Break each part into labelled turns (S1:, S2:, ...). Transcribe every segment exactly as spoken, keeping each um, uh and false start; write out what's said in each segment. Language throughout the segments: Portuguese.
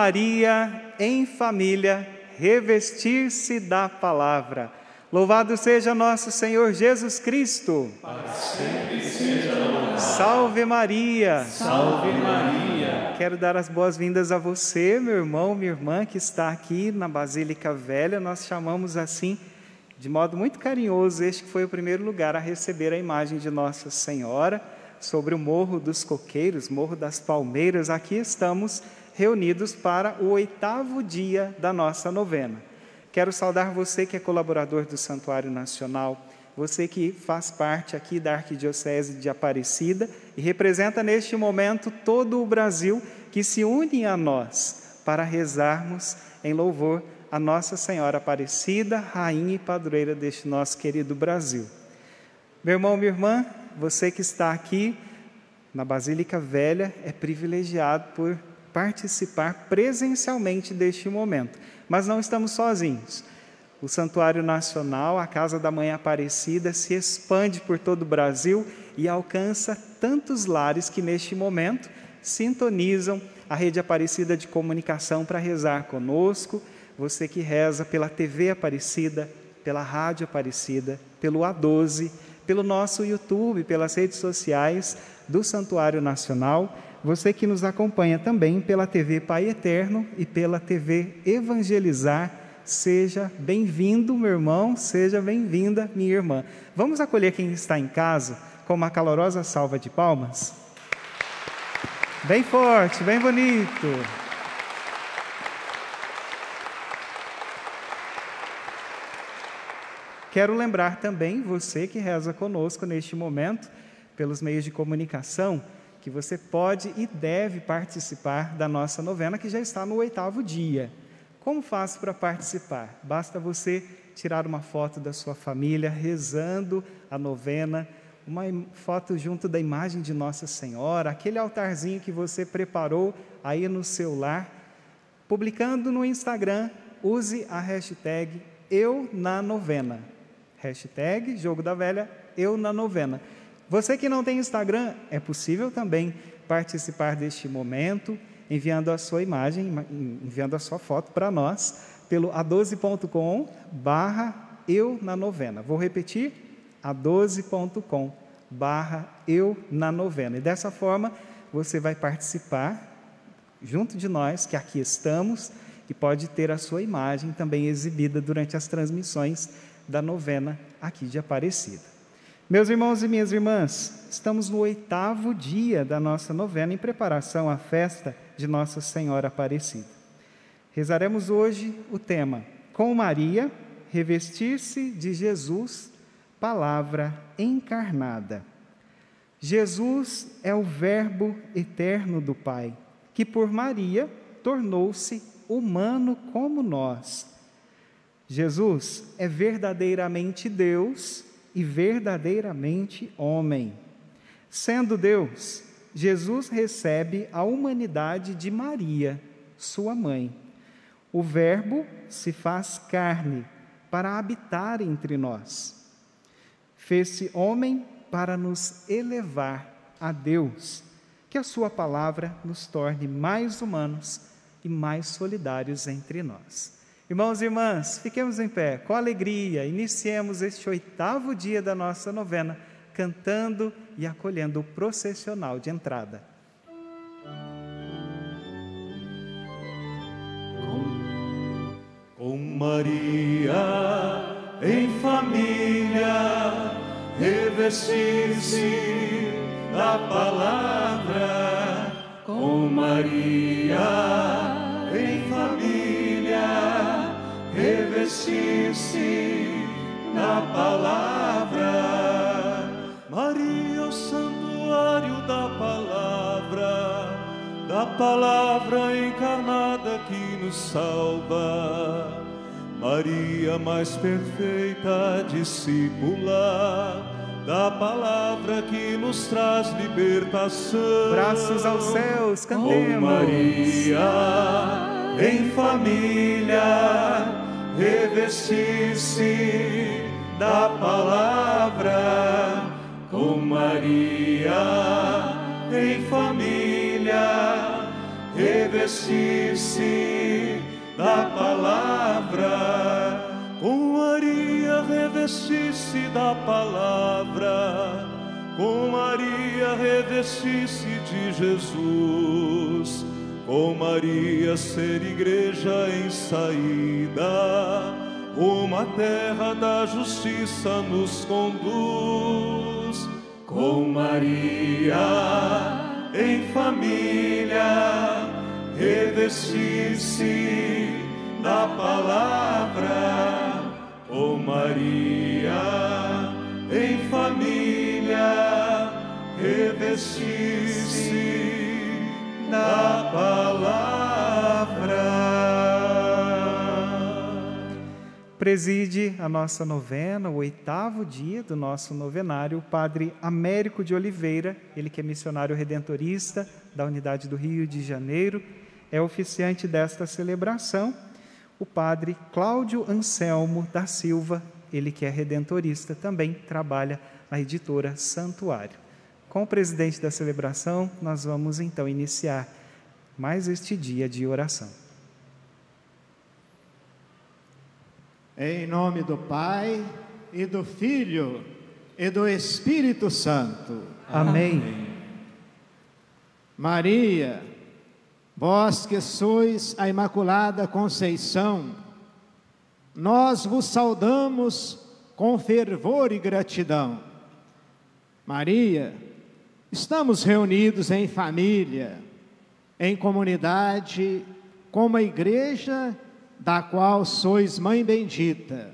S1: Maria, em família, revestir-se da palavra. Louvado seja nosso Senhor Jesus Cristo.
S2: Para sempre seja louvado.
S1: Salve Maria.
S2: Salve Maria.
S1: Quero dar as boas-vindas a você, meu irmão, minha irmã, que está aqui na Basílica Velha. Nós chamamos assim, de modo muito carinhoso, este que foi o primeiro lugar a receber a imagem de Nossa Senhora, sobre o Morro dos Coqueiros, Morro das Palmeiras. Aqui estamos reunidos para o oitavo dia da nossa novena. Quero saudar você que é colaborador do Santuário Nacional, você que faz parte aqui da Arquidiocese de Aparecida e representa neste momento todo o Brasil que se une a nós para rezarmos em louvor a Nossa Senhora Aparecida, Rainha e Padroeira deste nosso querido Brasil. Meu irmão, minha irmã, você que está aqui na Basílica Velha é privilegiado por participar presencialmente deste momento, mas não estamos sozinhos. O Santuário Nacional, a Casa da Mãe Aparecida, se expande por todo o Brasil e alcança tantos lares que neste momento sintonizam a Rede Aparecida de Comunicação para rezar conosco. Você que reza pela T V Aparecida, pela Rádio Aparecida, pelo A doze, pelo nosso YouTube, pelas redes sociais do Santuário Nacional, você que nos acompanha também pela T V Pai Eterno e pela T V Evangelizar, seja bem-vindo, meu irmão, seja bem-vinda, minha irmã. Vamos acolher quem está em casa com uma calorosa salva de palmas? Bem forte, bem bonito. Quero lembrar também, você que reza conosco neste momento, pelos meios de comunicação, que você pode e deve participar da nossa novena, que já está no oitavo dia. Como faço para participar? Basta você tirar uma foto da sua família, rezando a novena, uma foto junto da imagem de Nossa Senhora, aquele altarzinho que você preparou aí no seu lar, publicando no Instagram, use a hashtag Eu na Novena. Hashtag Jogo da Velha, Eu na Novena. Você que não tem Instagram, é possível também participar deste momento, enviando a sua imagem, enviando a sua foto para nós, pelo a doze ponto com barra Eu na Novena. Vou repetir, a doze ponto com barra Eu na Novena. E dessa forma, você vai participar junto de nós, que aqui estamos, e pode ter a sua imagem também exibida durante as transmissões da novena aqui de Aparecida. Meus irmãos e minhas irmãs, estamos no oitavo dia da nossa novena em preparação à festa de Nossa Senhora Aparecida. Rezaremos hoje o tema, com Maria, revestir-se de Jesus, palavra encarnada. Jesus é o Verbo eterno do Pai, que por Maria tornou-se humano como nós. Jesus é verdadeiramente Deus e verdadeiramente homem. Sendo Deus, Jesus recebe a humanidade de Maria, sua mãe. O Verbo se faz carne para habitar entre nós. Fez-se homem para nos elevar a Deus, que a sua palavra nos torne mais humanos e mais solidários entre nós. Irmãos e irmãs, fiquemos em pé, com alegria, iniciemos este oitavo dia da nossa novena, cantando e acolhendo o processional de entrada.
S2: Com, com Maria em família, revestir-se da palavra. Com Maria em família, revestir-se da palavra. Maria, o santuário da palavra, da palavra encarnada que nos salva. Maria, mais perfeita discípula da palavra que nos traz libertação.
S1: Braços aos céus, cantemos.
S2: Com Maria em família, revestir-se da palavra. Com Maria em família, revestir-se revestisse da palavra, com Maria revestisse da palavra, com Maria revestisse de Jesus, com Maria ser igreja em saída, uma terra da justiça nos conduz, com Maria em família, revestisse da palavra, com Maria em família, revestisse da palavra.
S1: Preside a nossa novena, o oitavo dia do nosso novenário, o Padre Américo de Oliveira, ele que é missionário redentorista da Unidade do Rio de Janeiro, é oficiante desta celebração. O Padre Cláudio Anselmo da Silva, ele que é redentorista, também trabalha na editora Santuário. Com o presidente da celebração, nós vamos então iniciar mais este dia de oração.
S3: Em nome do Pai, e do Filho, e do Espírito Santo.
S1: Amém.
S3: Maria, vós que sois a Imaculada Conceição, nós vos saudamos com fervor e gratidão. Maria, estamos reunidos em família, em comunidade, como a igreja da qual sois mãe bendita.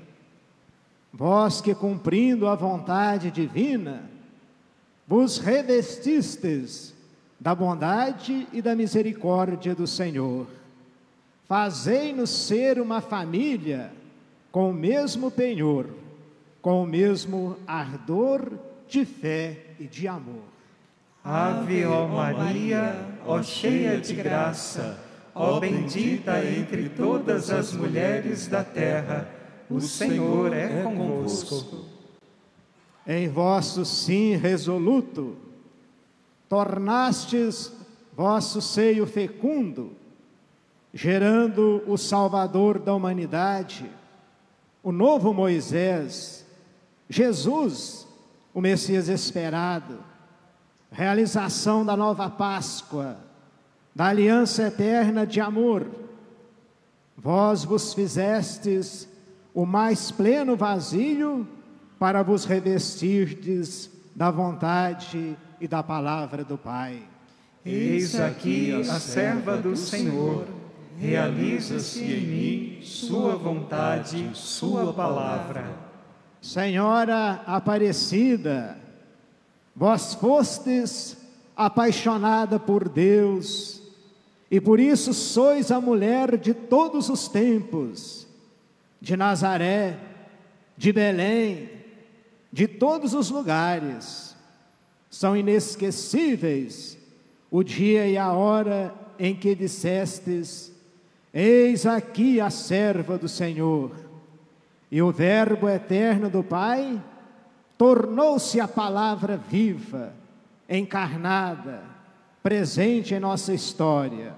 S3: Vós que, cumprindo a vontade divina, vos revestistes da bondade e da misericórdia do Senhor. Fazei-nos ser uma família com o mesmo penhor, com o mesmo ardor de fé e de amor.
S1: Ave, ó Maria, ó cheia de graça, ó bendita entre todas as mulheres da terra, o Senhor é convosco.
S3: Em vosso sim resoluto, tornastes vosso seio fecundo, gerando o Salvador da humanidade, o novo Moisés, Jesus, o Messias esperado, realização da nova Páscoa, da aliança eterna de amor. Vós vos fizestes o mais pleno vasilho para vos revestirdes da vontade e da palavra do Pai.
S1: Eis aqui a serva do Senhor, realiza-se em mim sua vontade, sua palavra.
S3: Senhora Aparecida, vós fostes apaixonada por Deus, e por isso sois a mulher de todos os tempos, de Nazaré, de Belém, de todos os lugares. São inesquecíveis o dia e a hora em que dissestes: eis aqui a serva do Senhor. E o Verbo eterno do Pai tornou-se a palavra viva, encarnada, presente em nossa história.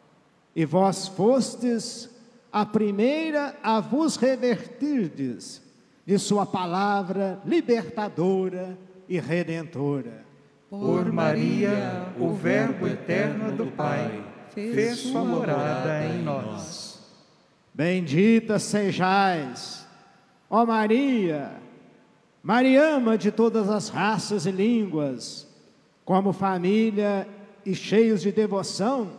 S3: E vós fostes a primeira a vos revertirdes de sua palavra libertadora e redentora.
S1: Por Maria, o Verbo eterno do Pai, fez sua morada em nós.
S3: Bendita sejais, ó Maria, Mariama de todas as raças e línguas, como família e cheios de devoção,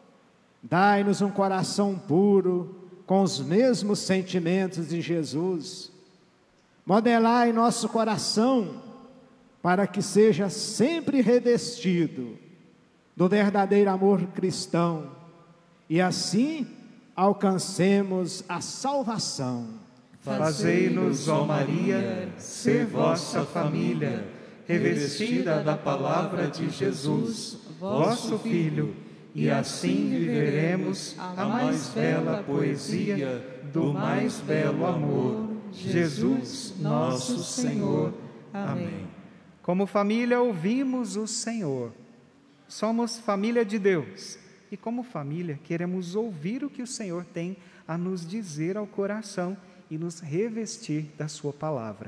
S3: dai-nos um coração puro, com os mesmos sentimentos de Jesus. Modelai nosso coração, para que seja sempre revestido do verdadeiro amor cristão, e assim alcancemos a salvação.
S1: Fazei-nos, ó Maria, ser vossa família, revestida da palavra de Jesus, vosso Filho, e assim viveremos a mais bela poesia do mais belo amor, Jesus, nosso Senhor. Amém. Como família ouvimos o Senhor. Somos família de Deus, e como família queremos ouvir o que o Senhor tem a nos dizer ao coração e nos revestir da sua palavra.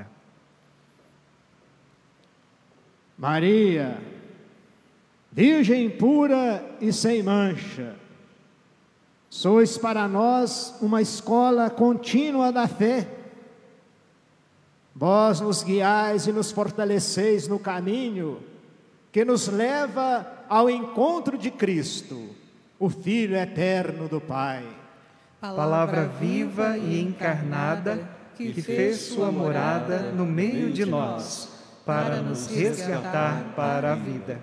S3: Maria, Virgem pura e sem mancha, sois para nós uma escola contínua da fé. Vós nos guiais e nos fortaleceis no caminho que nos leva ao encontro de Cristo, o Filho eterno do Pai.
S1: Palavra viva e encarnada, que fez sua morada no meio de nós, para nos resgatar para a vida.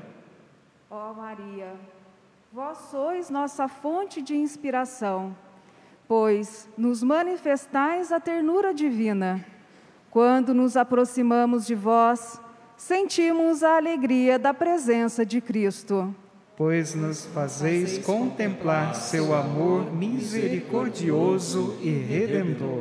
S4: Ó Maria, vós sois nossa fonte de inspiração, pois nos manifestais a ternura divina. Quando nos aproximamos de vós, sentimos a alegria da presença de Cristo.
S1: Pois nos fazeis contemplar seu amor misericordioso e redentor.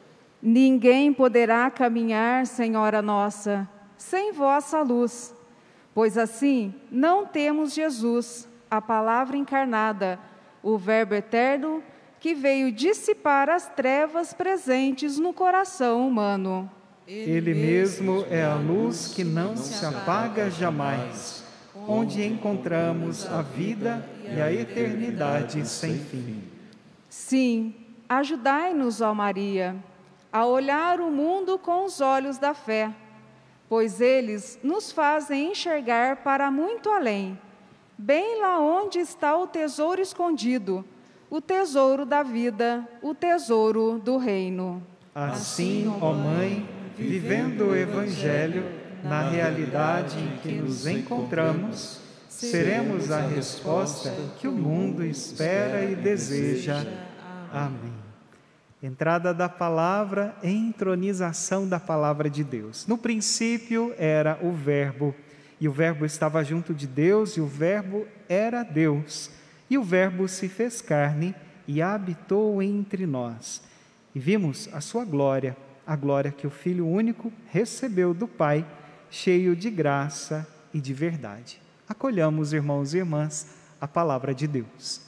S4: Ninguém poderá caminhar, Senhora nossa, sem vossa luz, pois assim não temos Jesus, a palavra encarnada, o Verbo eterno, que veio dissipar as trevas presentes no coração humano.
S1: Ele mesmo é a luz que não se apaga jamais, onde encontramos a vida e a eternidade sem fim.
S4: Sim, ajudai-nos, ó Maria, a olhar o mundo com os olhos da fé, pois eles nos fazem enxergar para muito além, bem lá onde está o tesouro escondido, o tesouro da vida, o tesouro do reino.
S1: Assim, ó Mãe, vivendo o Evangelho, na realidade em que nos encontramos, seremos a resposta que o mundo espera e deseja. Amém. Entrada da palavra, entronização da palavra de Deus. No princípio era o Verbo, e o Verbo estava junto de Deus, e o Verbo era Deus. E o Verbo se fez carne e habitou entre nós. E vimos a sua glória, a glória que o Filho único recebeu do Pai, cheio de graça e de verdade. Acolhamos, irmãos e irmãs, a palavra de Deus.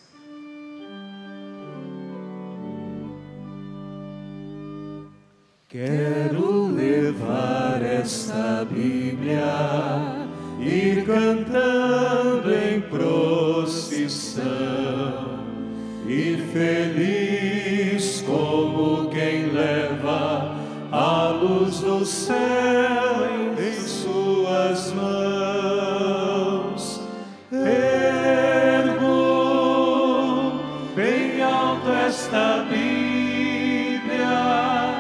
S2: Quero levar esta Bíblia, ir cantando em procissão, ir feliz como quem leva a luz do céu em suas mãos. Ergo bem alto esta Bíblia,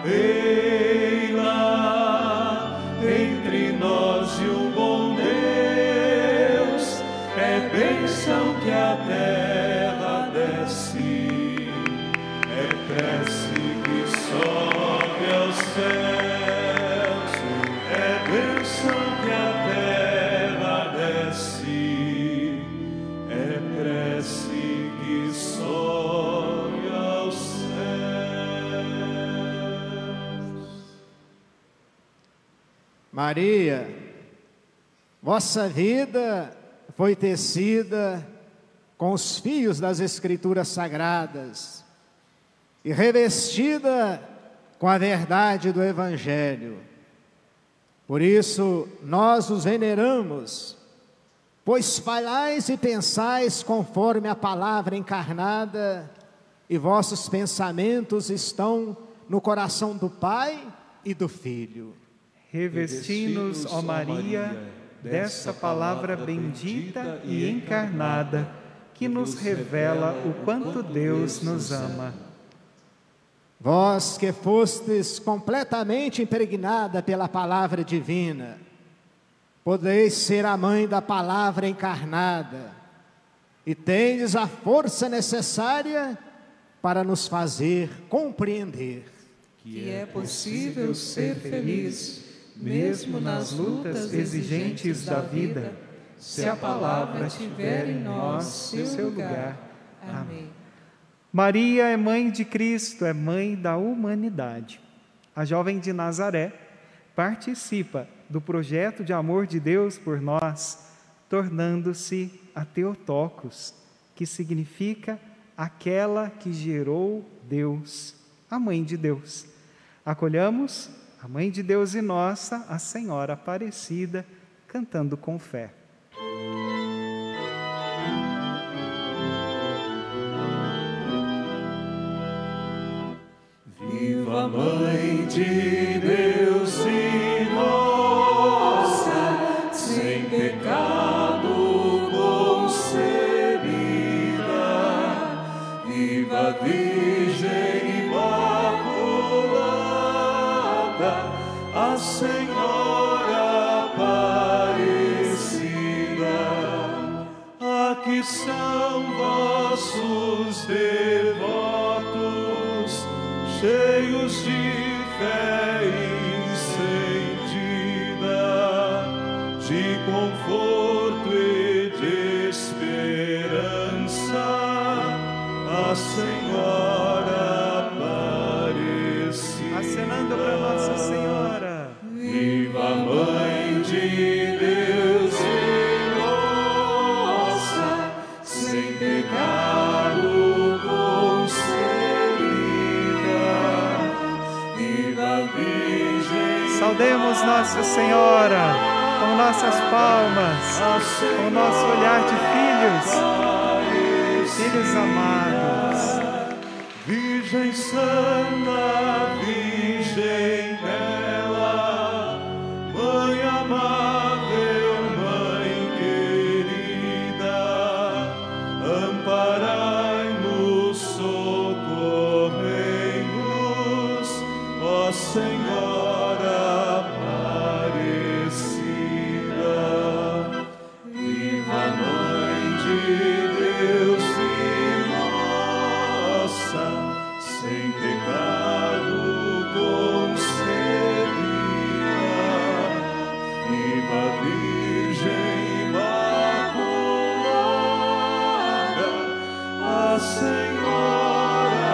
S2: ei-la entre nós e o bom Deus, é bênção que a terra desce, é prece que sobe aos céus, é bênção que a terra desce, é prece que sobe aos céus.
S3: Maria, vossa vida foi tecida com os fios das Escrituras Sagradas e revestida com a verdade do Evangelho. Por isso, nós os veneramos, pois falais e pensais conforme a palavra encarnada, e vossos pensamentos estão no coração do Pai e do Filho.
S1: Revesti-nos, ó Maria, dessa palavra bendita e encarnada, que nos revela o quanto Deus nos ama.
S3: Vós que fostes completamente impregnada pela palavra divina, podeis ser a mãe da palavra encarnada e tendes a força necessária para nos fazer compreender
S5: que é possível ser feliz, mesmo nas lutas exigentes da vida, se a palavra tiver em nós seu lugar. Amém.
S1: Maria é mãe de Cristo, é mãe da humanidade. A jovem de Nazaré participa do projeto de amor de Deus por nós, tornando-se a Theotokos, que significa aquela que gerou Deus, a Mãe de Deus. Acolhamos a Mãe de Deus e nossa, a Senhora Aparecida, cantando com fé.
S2: Viva Mãe de Deus e nossa, sem pecado concebida, viva Virgem Imaculada, a Senhora Aparecida. Aqui são vossos devotos, cheios de fé encendida, de conforto e de esperança, a Senhora Aparecida.
S1: Acenando para Nossa Senhora.
S2: Viva Mãe de Deus e nossa, sem pecado concebida, Virgem.
S1: Saudemos Nossa Senhora com nossas palmas, com o nosso olhar de filhos, filhos amados.
S2: Virgem Santa, Virgem bela, Mãe amável, Mãe querida, amparai-nos, socorrei-nos, ó Senhora Aparecida. Viva Mãe de Deus e nossa, sem pecado concebida, viva Virgem Imaculada, a Senhora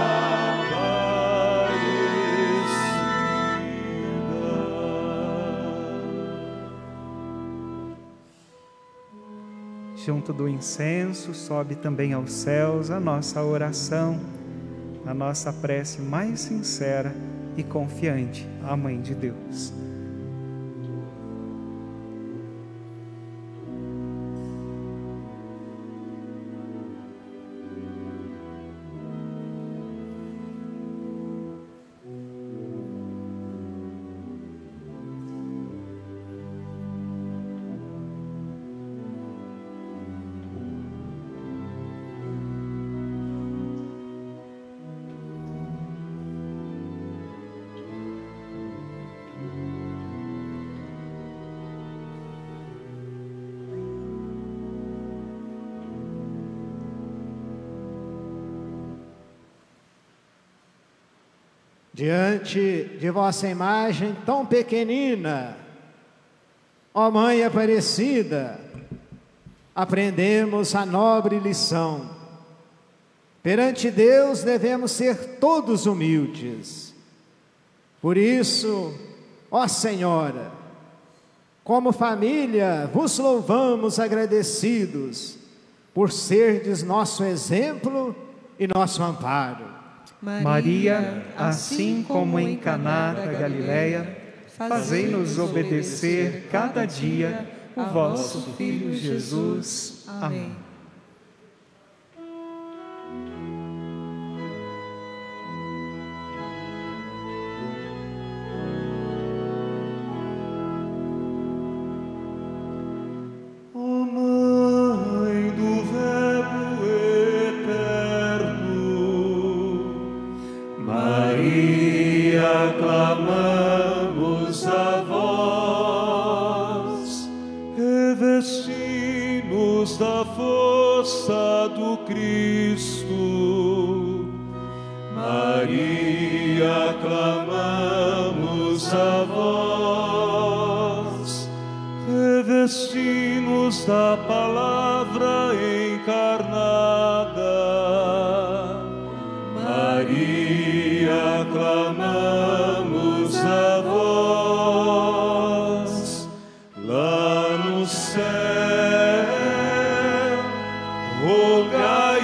S2: Aparecida.
S1: Junto do incenso, sobe também aos céus a nossa oração, a nossa prece mais sincera e confiante à Mãe de Deus.
S3: Diante de vossa imagem tão pequenina, ó Mãe Aparecida, aprendemos a nobre lição. Perante Deus devemos ser todos humildes. Por isso, ó Senhora, como família vos louvamos agradecidos por serdes nosso exemplo e nosso amparo.
S1: Maria, assim como em Caná da Galileia, fazei-nos obedecer cada dia o vosso Filho Jesus. Amém.
S2: Revesti-nos da força do Cristo. Maria, clamamos a vós. Revesti-nos da palavra encarnada. Maria, clamamos a vós. Lá no céu, rogai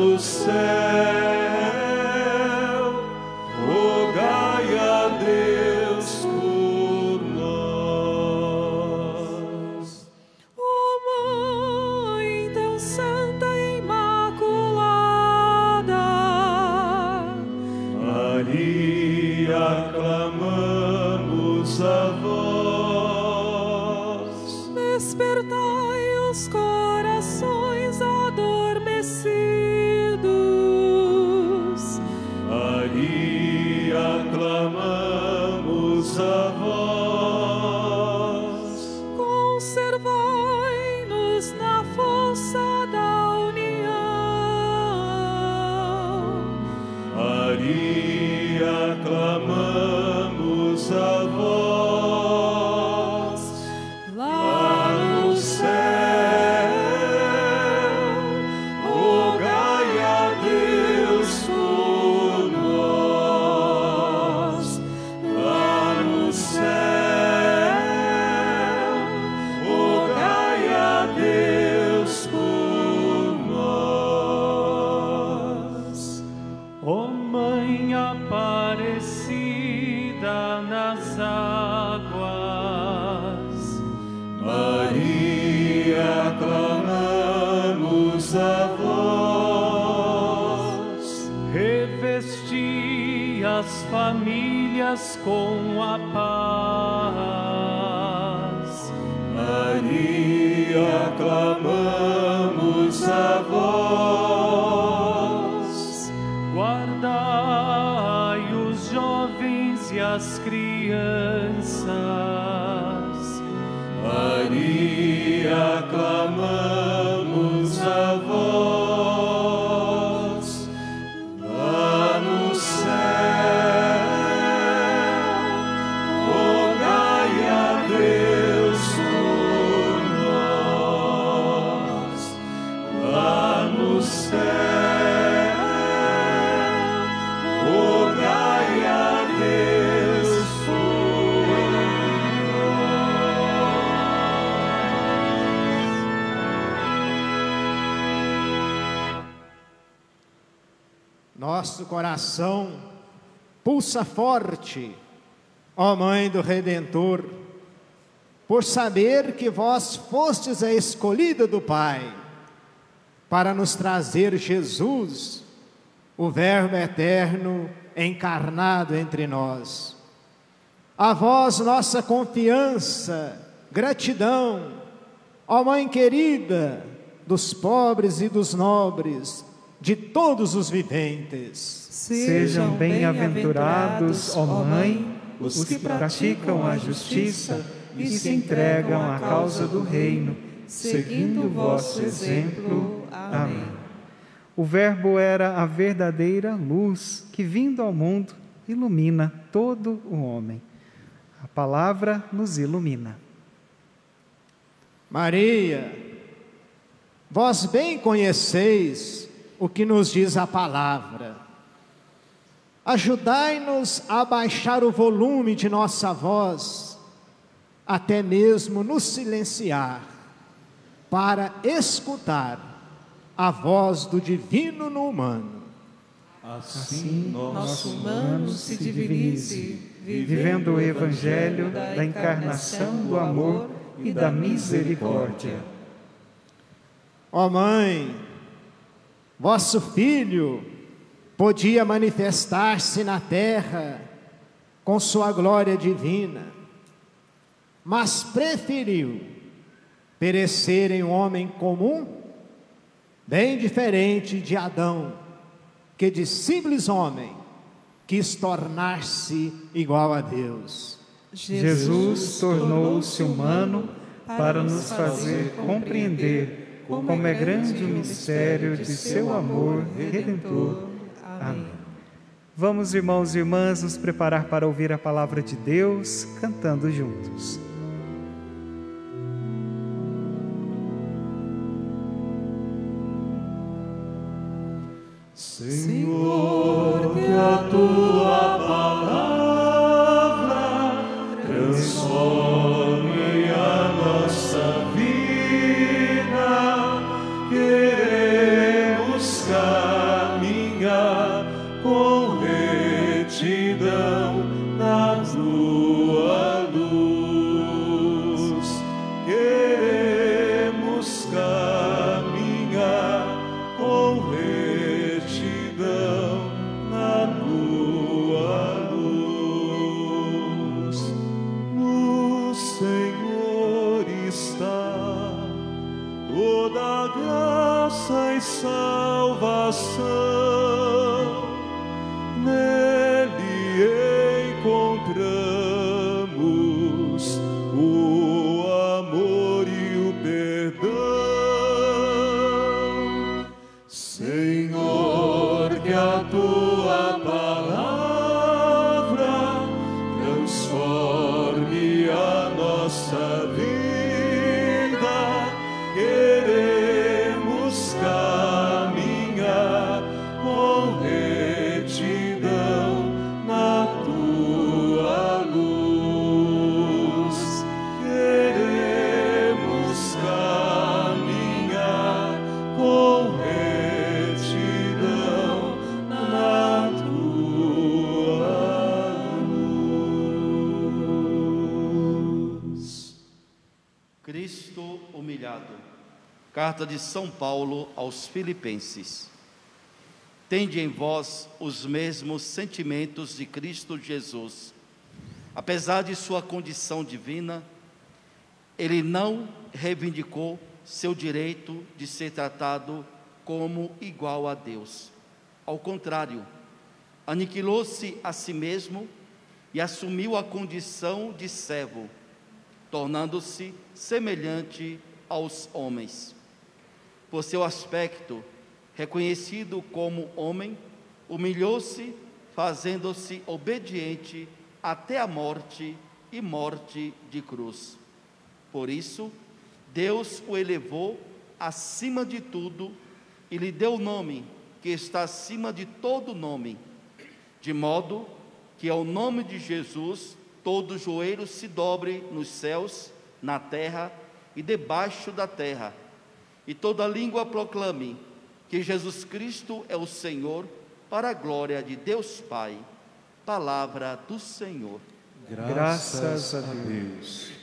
S2: no céu, rogai a Deus por nós.
S5: Ó Mãe tão santa e imaculada,
S2: Maria, clamamos a vós.
S5: despertai os corações adormecidos.
S2: Maria, clamamos a vós.
S5: Conservai-nos na força da união.
S2: Maria, clamamos a vós. Lá no céu, rogai a Deus por nós. Lá no céu, rogai a Deus por nós.
S6: Ó Mãe Aparecida nas águas,
S2: Maria, clamamos a vós.
S6: revesti as famílias com a paz.
S2: Maria, clamamos a vós.
S6: Guardai os jovens e as crianças.
S2: Maria, clamamos a vós. Lá no céu, rogai a Deus por nós. Lá no céu, rogai a Deus por
S3: Nosso coração pulsa forte, ó Mãe do Redentor, por saber que vós fostes a escolhida do Pai, para nos trazer Jesus, o Verbo eterno encarnado entre nós. A vós nossa confiança, gratidão, ó Mãe querida dos pobres e dos nobres, de todos os viventes.
S1: Sejam bem-aventurados, ó Mãe, os que praticam a justiça e se entregam à causa do reino, seguindo o vosso exemplo. Amém. O Verbo era a verdadeira luz que, vindo ao mundo, ilumina todo o homem. A palavra nos ilumina.
S3: Maria, vós bem conheceis o que nos diz a palavra. Ajudai-nos a baixar o volume de nossa voz, até mesmo nos silenciar, para escutar a voz do divino no humano.
S2: Assim,
S5: nosso humano se divinize,
S1: Vivendo o evangelho da encarnação do amor e da misericórdia.
S3: Ó Mãe, vosso Filho podia manifestar-se na terra com sua glória divina, mas preferiu perecer em um homem comum, bem diferente de Adão, que de simples homem quis tornar-se igual a Deus.
S1: Jesus tornou-se humano para nos fazer compreender como é grande o mistério de seu amor redentor. Amém. Vamos, irmãos e irmãs, nos preparar para ouvir a palavra de Deus, cantando juntos.
S2: Senhor, que a tua palavra transforme a nossa vida, queremos caminhar esperança e salvação. Nele encontramos o amor e o perdão. Senhor, que a tua palavra transforme a nossa vida. Queremos caminhar com retidão na tua luz. Queremos caminhar com retidão na tua luz.
S7: Cristo humilhado. Carta de São Paulo aos Filipenses. Tende em vós os mesmos sentimentos de Cristo Jesus. Apesar de sua condição divina, ele não reivindicou seu direito de ser tratado como igual a Deus. Ao contrário, aniquilou-se a si mesmo e assumiu a condição de servo, tornando-se semelhante aos homens. Por seu aspecto, reconhecido como homem, humilhou-se, fazendo-se obediente até a morte e morte de cruz. Por isso, Deus o elevou acima de tudo e lhe deu o nome que está acima de todo nome, de modo que ao nome de Jesus todo joelho se dobre nos céus, na terra e debaixo da terra, e toda língua proclame que Jesus Cristo é o Senhor, para a glória de Deus Pai. Palavra do Senhor.
S1: Graças a Deus.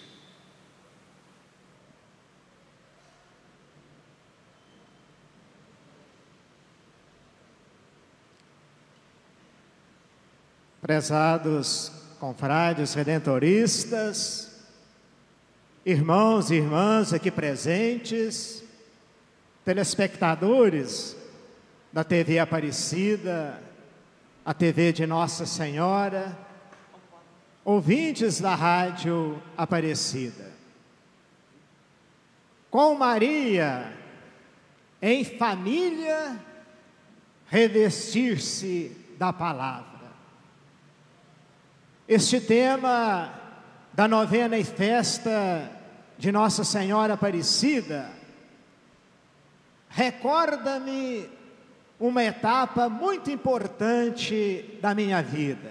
S3: Prezados confrades redentoristas, irmãos e irmãs aqui presentes, telespectadores da T V Aparecida, a T V de Nossa Senhora, ouvintes da Rádio Aparecida. Com Maria, em família, revestir-se da palavra. Este tema da novena e festa de Nossa Senhora Aparecida recorda-me uma etapa muito importante da minha vida.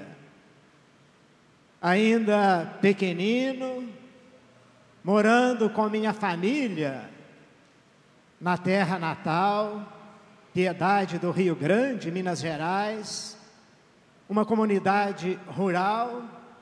S3: Ainda pequenino, morando com minha família na terra natal, Piedade do Rio Grande, Minas Gerais, uma comunidade rural.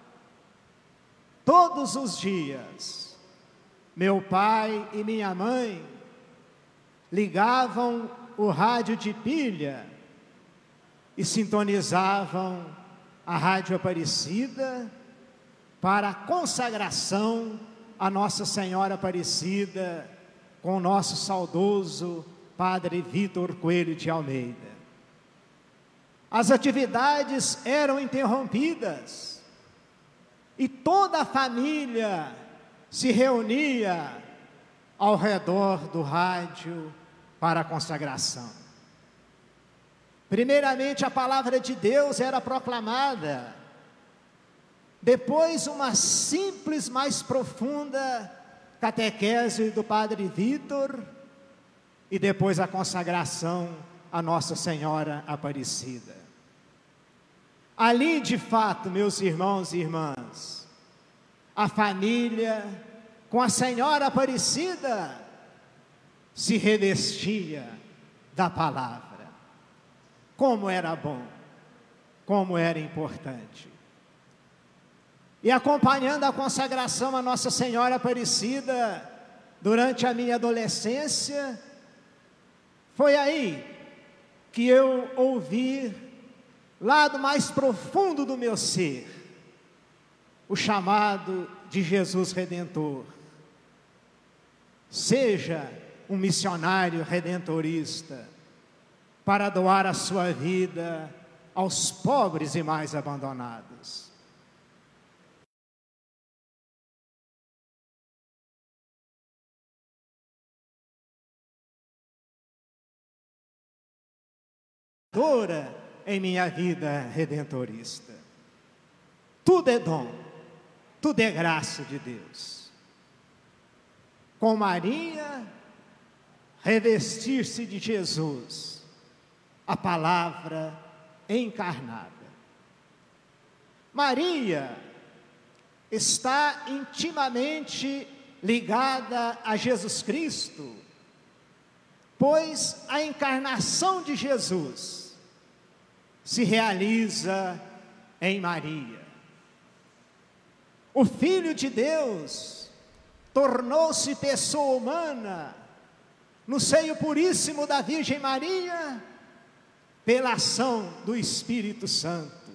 S3: Todos os dias, meu pai e minha mãe ligavam o rádio de pilha e sintonizavam a Rádio Aparecida para a consagração a Nossa Senhora Aparecida com o nosso saudoso Padre Vitor Coelho de Almeida. As atividades eram interrompidas e toda a família se reunia ao redor do rádio para a consagração. Primeiramente, a palavra de Deus era proclamada, depois uma simples, mais profunda catequese do Padre Vitor, e depois a consagração a Nossa Senhora Aparecida. Ali, de fato, meus irmãos e irmãs, a família com a Senhora Aparecida se revestia da palavra. Como era bom, como era importante. E acompanhando a consagração a Nossa Senhora Aparecida durante a minha adolescência, foi aí que eu ouvi, lá do mais profundo do meu ser, o chamado de Jesus Redentor. Seja um missionário redentorista para doar a sua vida aos pobres e mais abandonados. Em minha vida redentorista, tudo é dom, tudo é graça de Deus. Com Maria, revestir-se de Jesus, a palavra encarnada. Maria está intimamente ligada a Jesus Cristo, pois a encarnação de Jesus se realiza em Maria. O Filho de Deus tornou-se pessoa humana no seio puríssimo da Virgem Maria, pela ação do Espírito Santo.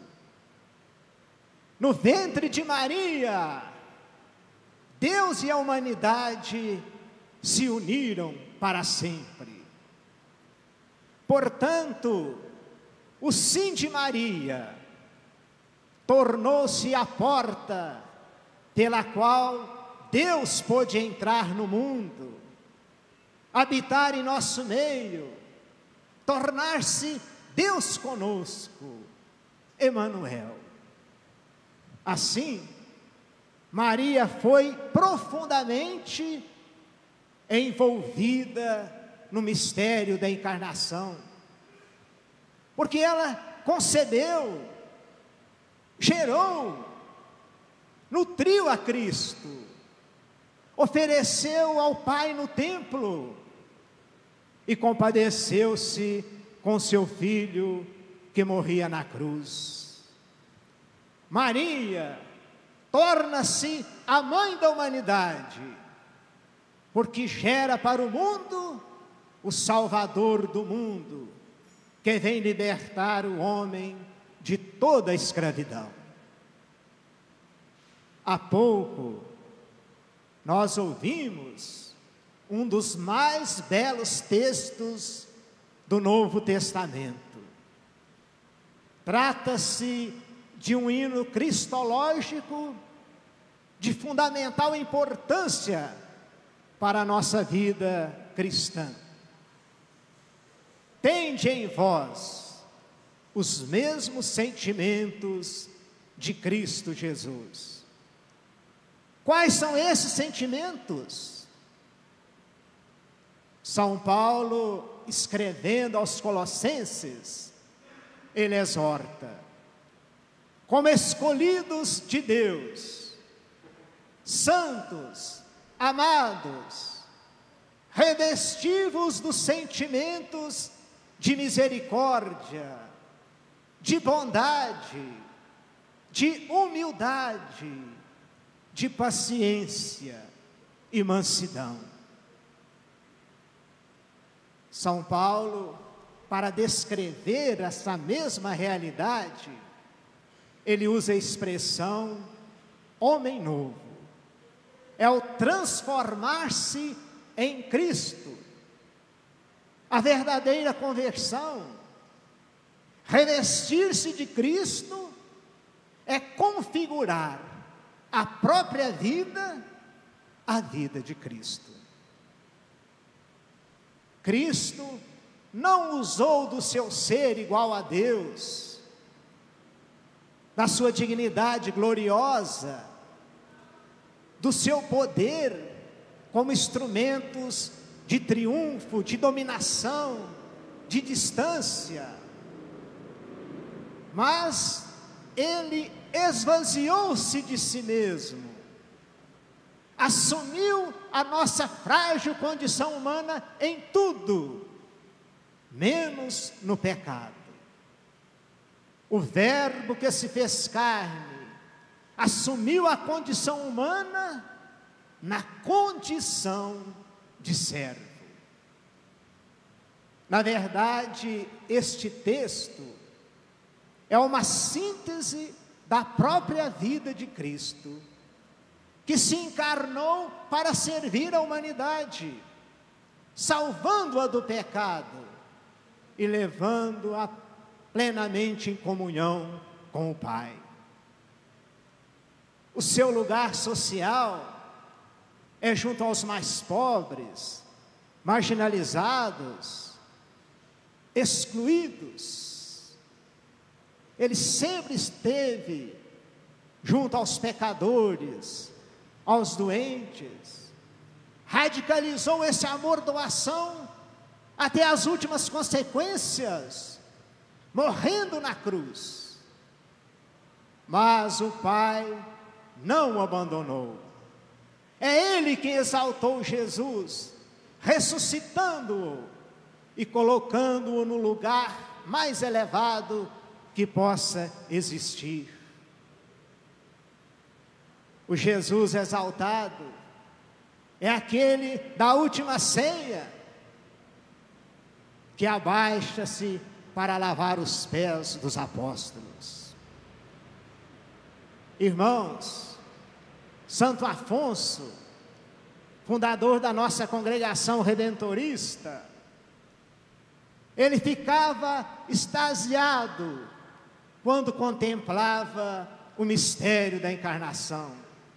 S3: No ventre de Maria, Deus e a humanidade se uniram para sempre. Portanto, o sim de Maria tornou-se a porta pela qual Deus pôde entrar no mundo, habitar em nosso meio, tornar-se Deus conosco, Emanuel. Assim, Maria foi profundamente envolvida no mistério da encarnação, porque ela concebeu, gerou, nutriu a Cristo, ofereceu ao Pai no templo e compadeceu-se com seu filho que morria na cruz. Maria torna-se a mãe da humanidade, porque gera para o mundo o Salvador do mundo, que vem libertar o homem de toda a escravidão. Há pouco, nós ouvimos um dos mais belos textos do Novo Testamento. Trata-se de um hino cristológico de fundamental importância para a nossa vida cristã. Tende em vós os mesmos sentimentos de Cristo Jesus. Quais são esses sentimentos? São Paulo, escrevendo aos Colossenses, ele exorta: como escolhidos de Deus, santos, amados, revestivos dos sentimentos de misericórdia, de bondade, de humildade, de paciência e mansidão. São Paulo, para descrever essa mesma realidade, ele usa a expressão homem novo. É o transformar-se em Cristo. A verdadeira conversão, revestir-se de Cristo, é configurar a própria vida, a vida de Cristo. Cristo não usou do seu ser igual a Deus, da sua dignidade gloriosa, do seu poder como instrumentos de triunfo, de dominação, de distância, mas ele esvaziou-se de si mesmo, assumiu a nossa frágil condição humana em tudo, menos no pecado. O Verbo que se fez carne, assumiu a condição humana na condição de servo. Na verdade, este texto é uma síntese da própria vida de Cristo, que se encarnou para servir a humanidade, salvando-a do pecado e levando-a plenamente em comunhão com o Pai. O seu lugar social é junto aos mais pobres, marginalizados, excluídos. Ele sempre esteve junto aos pecadores, aos doentes. Radicalizou esse amor-doação até as últimas consequências, morrendo na cruz. Mas o Pai não o abandonou. É Ele quem exaltou Jesus, ressuscitando-o e colocando-o no lugar mais elevado que possa existir. O Jesus exaltado é aquele da última ceia, que abaixa-se para lavar os pés dos apóstolos. Irmãos, Santo Afonso, fundador da nossa congregação redentorista, ele ficava extasiado quando contemplava o mistério da encarnação,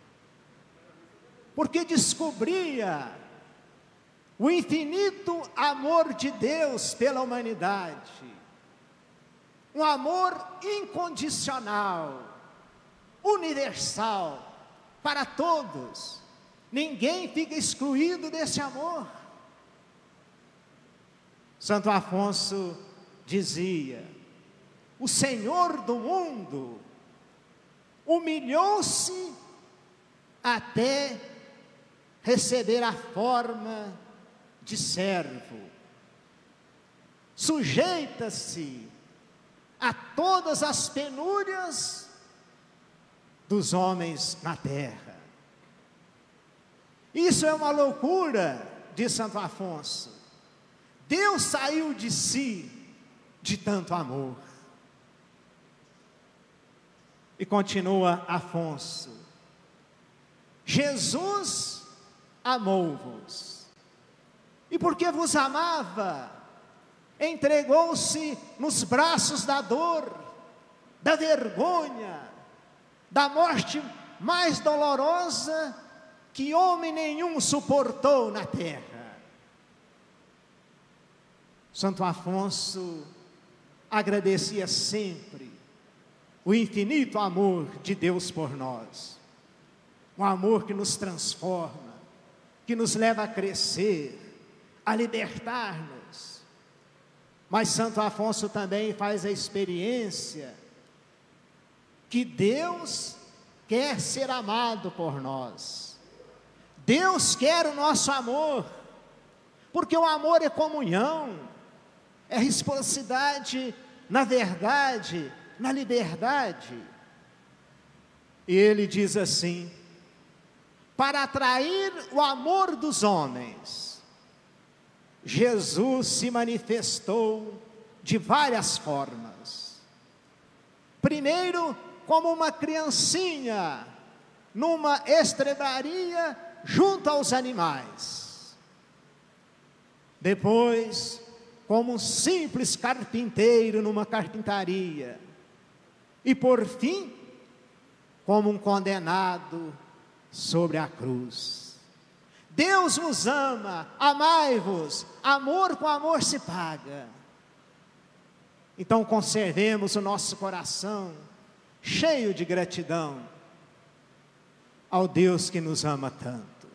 S3: porque descobria o infinito amor de Deus pela humanidade, um amor incondicional, universal, para todos. Ninguém fica excluído desse amor. Santo Afonso dizia: o Senhor do mundo humilhou-se até receber a forma de servo, sujeita-se a todas as penúrias dos homens na terra. Isso é uma loucura, diz Santo Afonso. Deus saiu de si de tanto amor. E continua Afonso: Jesus amou-vos, e porque vos amava, entregou-se nos braços da dor, da vergonha, da morte mais dolorosa que homem nenhum suportou na terra. Santo Afonso agradecia sempre o infinito amor de Deus por nós, um amor que nos transforma, que nos leva a crescer, a libertar-nos. Mas Santo Afonso também faz a experiência que Deus quer ser amado por nós. Deus quer o nosso amor, porque o amor é comunhão, é reciprocidade na verdade, na liberdade. E ele diz assim: para atrair o amor dos homens, Jesus se manifestou de várias formas. Primeiro, como uma criancinha numa estrebaria junto aos animais. Depois, como um simples carpinteiro numa carpintaria. E por fim, como um condenado sobre a cruz. Deus vos ama, amai-vos, amor com amor se paga. Então conservemos o nosso coração cheio de gratidão ao Deus que nos ama tanto.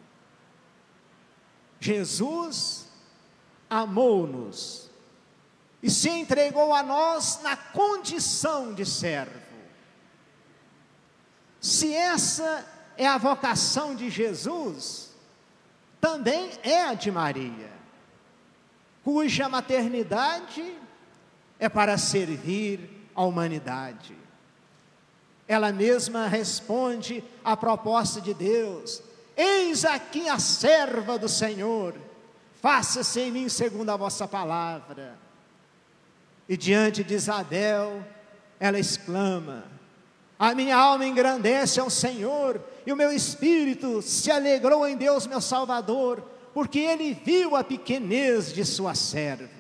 S3: Jesus amou-nos e se entregou a nós na condição de servo. Se essa é a vocação de Jesus, também é a de Maria, cuja maternidade é para servir a humanidade. Ela mesma responde à proposta de Deus: eis aqui a serva do Senhor, faça-se em mim segundo a vossa palavra. E diante de Isabel, ela exclama: a minha alma engrandece ao Senhor, e o meu espírito se alegrou em Deus meu Salvador, porque ele viu a pequenez de sua serva.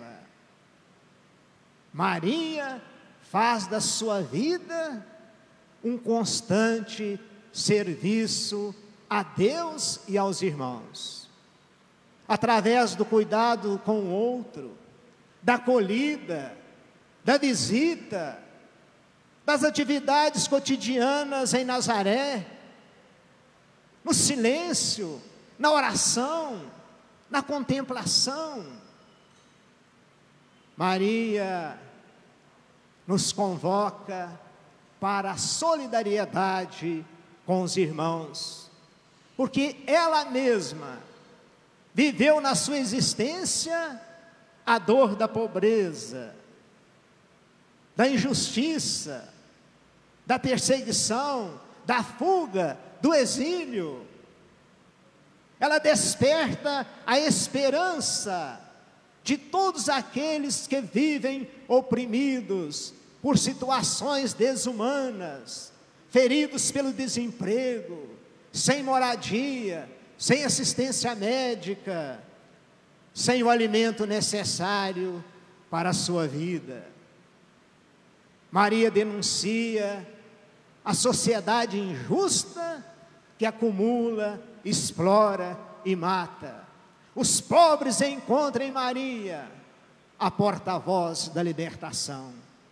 S3: Maria faz da sua vida um constante serviço a Deus e aos irmãos, através do cuidado com o outro, da acolhida, da visita, das atividades cotidianas em Nazaré, no silêncio, na oração, na contemplação. Maria nos convoca para a solidariedade com os irmãos, porque ela mesma viveu na sua existência a dor da pobreza, da injustiça, da perseguição, da fuga, do exílio. Ela desperta a esperança de todos aqueles que vivem oprimidos por situações desumanas, feridos pelo desemprego, sem moradia, sem assistência médica, sem o alimento necessário para a sua vida. Maria denuncia a sociedade injusta que acumula, explora e mata. Os pobres encontram em Maria a porta-voz da libertação.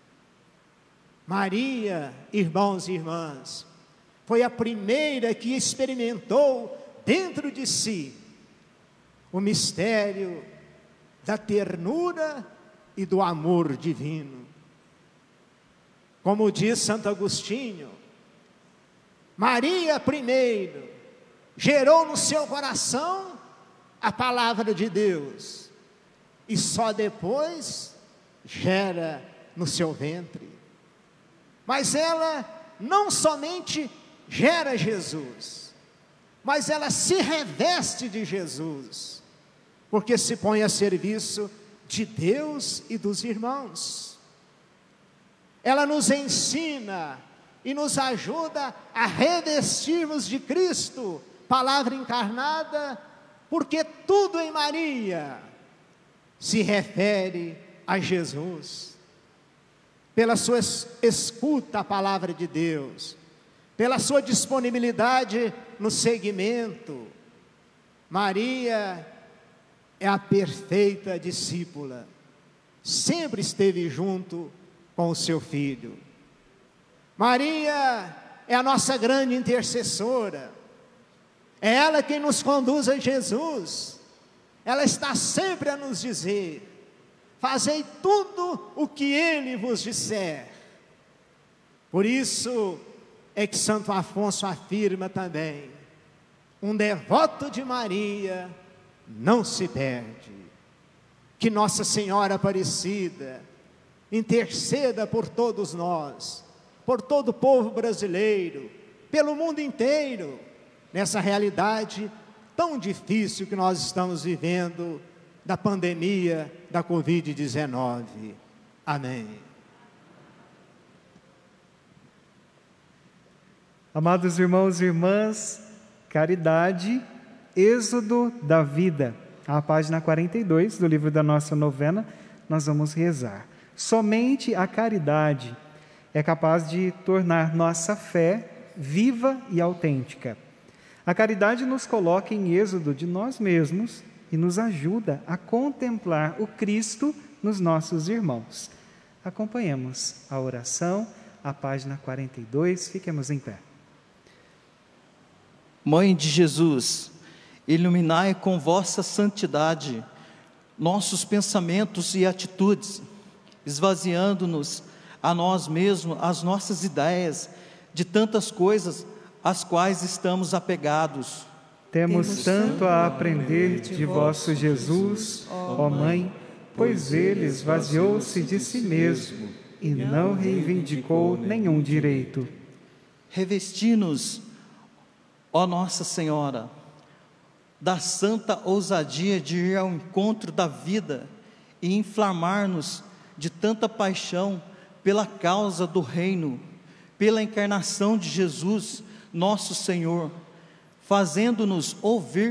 S3: Maria, irmãos e irmãs, foi a primeira que experimentou dentro de si o mistério da ternura e do amor divino. Como diz Santo Agostinho, Maria primeiro gerou no seu coração a palavra de Deus, e só depois gera no seu ventre. Mas ela não somente gera Jesus, mas ela se reveste de Jesus, porque se põe a serviço de Deus e dos irmãos. Ela nos ensina e nos ajuda a revestirmos de Cristo, palavra encarnada, porque tudo em Maria se refere a Jesus. Pela sua escuta à palavra de Deus, pela sua disponibilidade no seguimento, Maria é a perfeita discípula, sempre esteve junto com o seu filho. Maria é a nossa grande intercessora, é ela quem nos conduz a Jesus. Ela está sempre a nos dizer: fazei tudo o que Ele vos disser. Por isso é que Santo Afonso afirma também: um devoto de Maria não se perde. Que Nossa Senhora Aparecida interceda por todos nós, por todo o povo brasileiro, pelo mundo inteiro, nessa realidade tão difícil que nós estamos vivendo, da pandemia da covid dezenove. Amém.
S1: Amados irmãos e irmãs, caridade, êxodo da vida. A página quarenta e dois do livro da nossa novena, nós vamos rezar. Somente a caridade é capaz de tornar nossa fé viva e autêntica. A caridade nos coloca em êxodo de nós mesmos e nos ajuda a contemplar o Cristo nos nossos irmãos. Acompanhemos a oração, a página quarenta e dois, fiquemos em pé.
S8: Mãe de Jesus, iluminai com vossa santidade nossos pensamentos e atitudes, esvaziando-nos a nós mesmos, as nossas ideias, de tantas coisas às quais estamos apegados.
S1: Temos tanto a aprender de vosso Jesus, ó Mãe, pois ele esvaziou-se de si mesmo e não reivindicou nenhum direito.
S8: Revesti-nos, ó Nossa Senhora, da santa ousadia de ir ao encontro da vida e inflamar-nos de tanta paixão pela causa do reino, pela encarnação de Jesus, nosso Senhor, fazendo-nos ouvir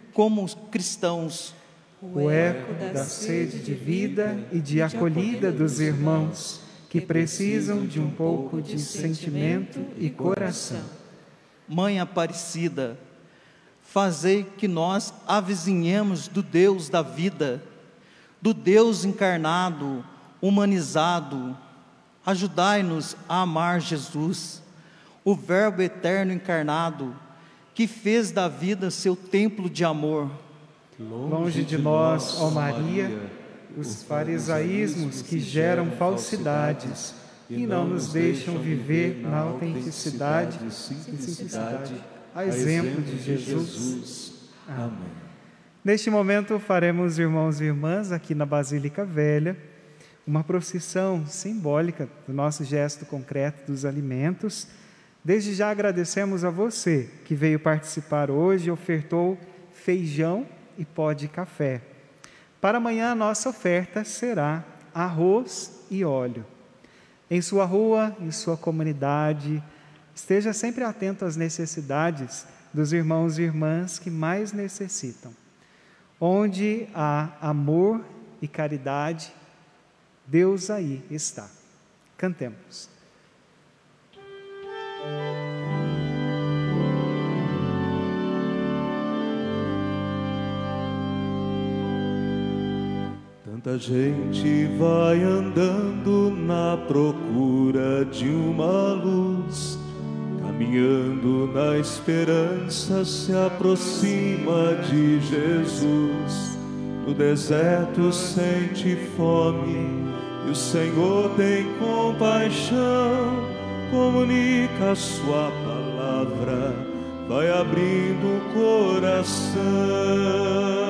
S8: como cristãos,
S1: o eco da sede de vida e de acolhida dos irmãos que precisam de um pouco de sentimento e coração.
S8: Mãe Aparecida, fazei que nós avizinhemos do Deus da vida, do Deus encarnado, humanizado. Ajudai-nos a amar Jesus, o Verbo eterno encarnado, que fez da vida seu templo de amor.
S1: Longe de nós, ó Maria, os farisaísmos que geram falsidades e não nos deixam viver na autenticidade e simplicidade, a exemplo de Jesus. Amém. Neste momento faremos, irmãos e irmãs, aqui na Basílica Velha, uma procissão simbólica do nosso gesto concreto dos alimentos. Desde já agradecemos a você que veio participar hoje e ofertou feijão e pó de café. Para amanhã a nossa oferta será arroz e óleo. Em sua rua, em sua comunidade, esteja sempre atento às necessidades dos irmãos e irmãs que mais necessitam. Onde há amor e caridade, Deus aí está. Cantemos.
S2: Tanta gente vai andando na procura de uma luz, caminhando na esperança, se aproxima de Jesus. No deserto sente fome e o Senhor tem compaixão, comunica a sua palavra, vai abrindo o coração.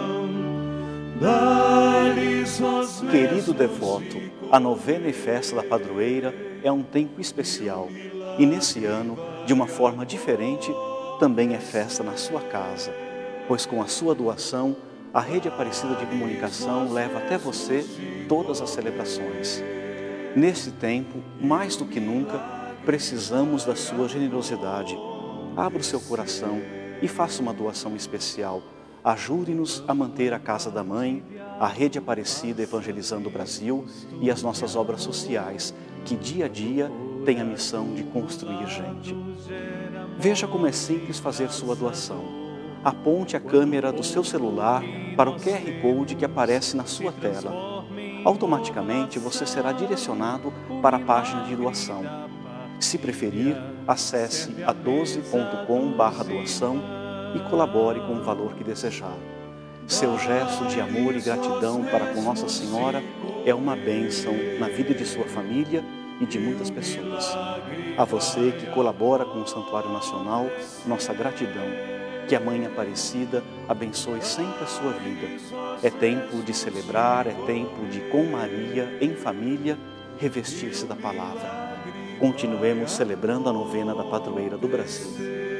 S9: Querido devoto, a novena e festa da padroeira é um tempo especial e nesse ano, de uma forma diferente, também é festa na sua casa, pois com a sua doação, a Rede Aparecida de Comunicação leva até você todas as celebrações. Nesse tempo, mais do que nunca, precisamos da sua generosidade. Abra o seu coração e faça uma doação especial. Ajude-nos a manter a Casa da Mãe, a Rede Aparecida Evangelizando o Brasil e as nossas obras sociais, que dia a dia têm a missão de construir gente. Veja como é simples fazer sua doação. Aponte a câmera do seu celular para o Q R Code que aparece na sua tela. Automaticamente você será direcionado para a página de doação. Se preferir, acesse a doze ponto com barra doação e colabore com o valor que desejar. Seu gesto de amor e gratidão para com Nossa Senhora é uma bênção na vida de sua família e de muitas pessoas. A você que colabora com o Santuário Nacional, nossa gratidão. Que a Mãe Aparecida abençoe sempre a sua vida. É tempo de celebrar, é tempo de, com Maria, em família, revestir-se da palavra. Continuemos celebrando a novena da Padroeira do Brasil.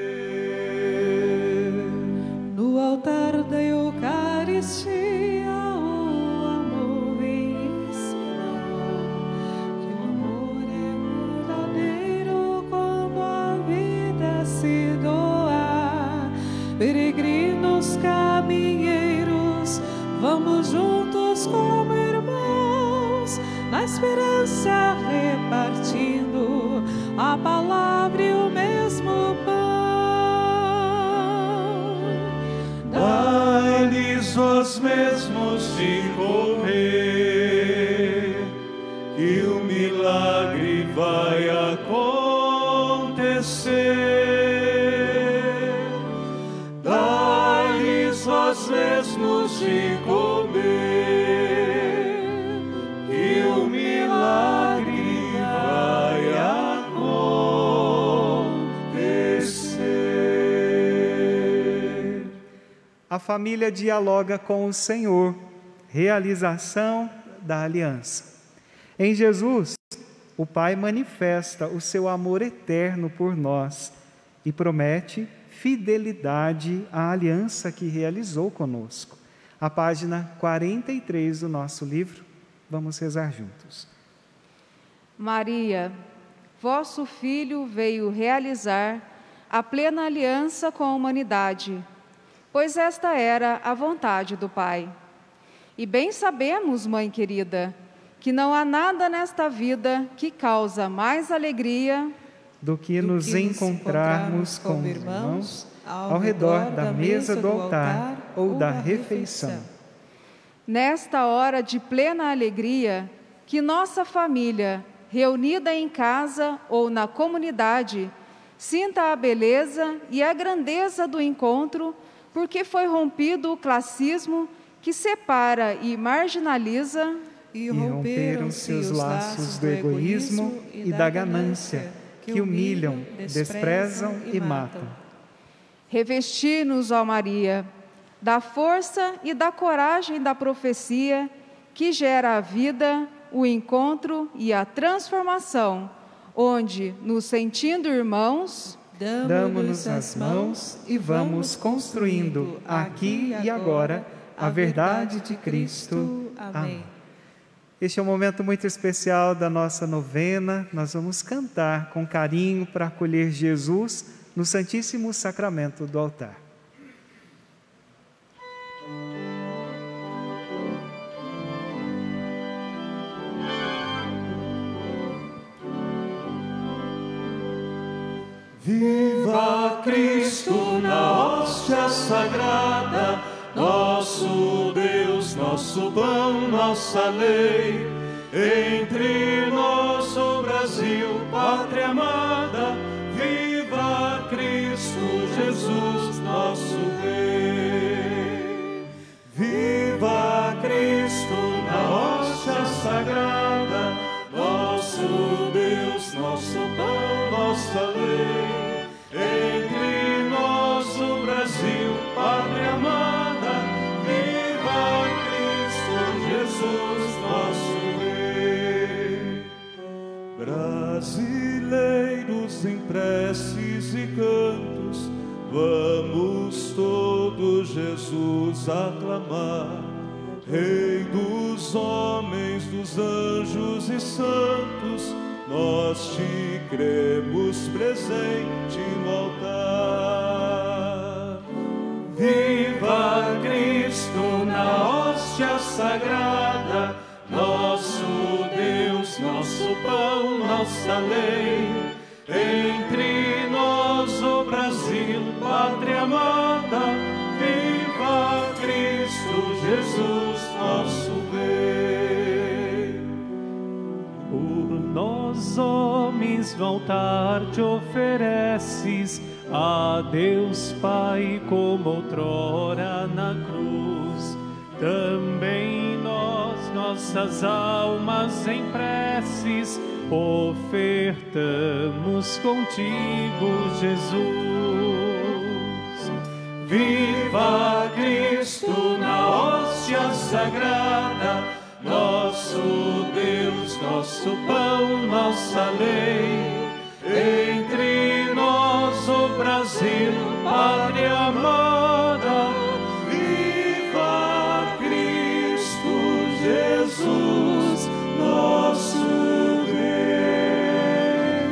S10: No altar da Eucaristia, o amor ensinou que o amor é verdadeiro quando a vida se doa. Peregrinos caminheiros, vamos juntos como irmãos, na esperança repartindo a palavra e o mesmo pão.
S2: Dai-lhes os mesmos de comer, que o milagre vai acontecer. Dai-lhes os mesmos de comer, que o milagre vai acontecer.
S1: A família dialoga com o Senhor, realização da aliança. Em Jesus, o Pai manifesta o seu amor eterno por nós e promete fidelidade à aliança que realizou conosco. A página quarenta e três do nosso livro, vamos rezar juntos.
S4: Maria, vosso Filho veio realizar a plena aliança com a humanidade. pois esta era a vontade do Pai. E bem sabemos, mãe querida, que não há nada nesta vida que causa mais alegria
S1: do que do nos que encontrarmos com os irmãos ao redor da mesa do altar ou da refeição.
S4: Nesta hora de plena alegria, que nossa família, reunida em casa ou na comunidade, sinta a beleza e a grandeza do encontro, porque foi rompido o classismo que separa e marginaliza,
S1: e romperam-se os laços do egoísmo e da ganância, que humilham, desprezam e matam.
S4: Revesti-nos, ó Maria, da força e da coragem da profecia, que gera a vida, o encontro e a transformação, onde, nos sentindo irmãos,
S1: damos-nos as mãos e vamos construindo, aqui e agora, a verdade de Cristo. Amém. Este é um momento muito especial da nossa novena. Nós vamos cantar com carinho para acolher Jesus no Santíssimo Sacramento do altar.
S2: Viva Cristo na hóstia sagrada, nosso Deus, nosso pão, nossa lei. Entre nós, o Brasil, pátria amada, viva Cristo Jesus, nosso Rei. Viva Cristo na hóstia sagrada, nosso Deus, nosso pão, nossa lei. Entre nós, o Brasil, pátria amada, viva Cristo Jesus, nosso Rei. Brasileiros em preces e cantos, vamos todos Jesus aclamar. Rei dos homens, dos anjos e santos, nós te cremos presente no altar. Viva Cristo na hóstia sagrada, nosso Deus, nosso pão, nossa lei. Entre nós, o Brasil, pátria amada, viva Cristo Jesus, nosso Rei.
S6: Por nós, homens, no altar te ofereces a Deus Pai, como outrora na cruz. Também nós, nossas almas em preces, ofertamos contigo, Jesus.
S2: Viva Cristo na hóstia sagrada, nosso Deus, nosso pão, nossa lei. Entre nós, o Brasil, pátria amada, viva Cristo Jesus, nosso Rei.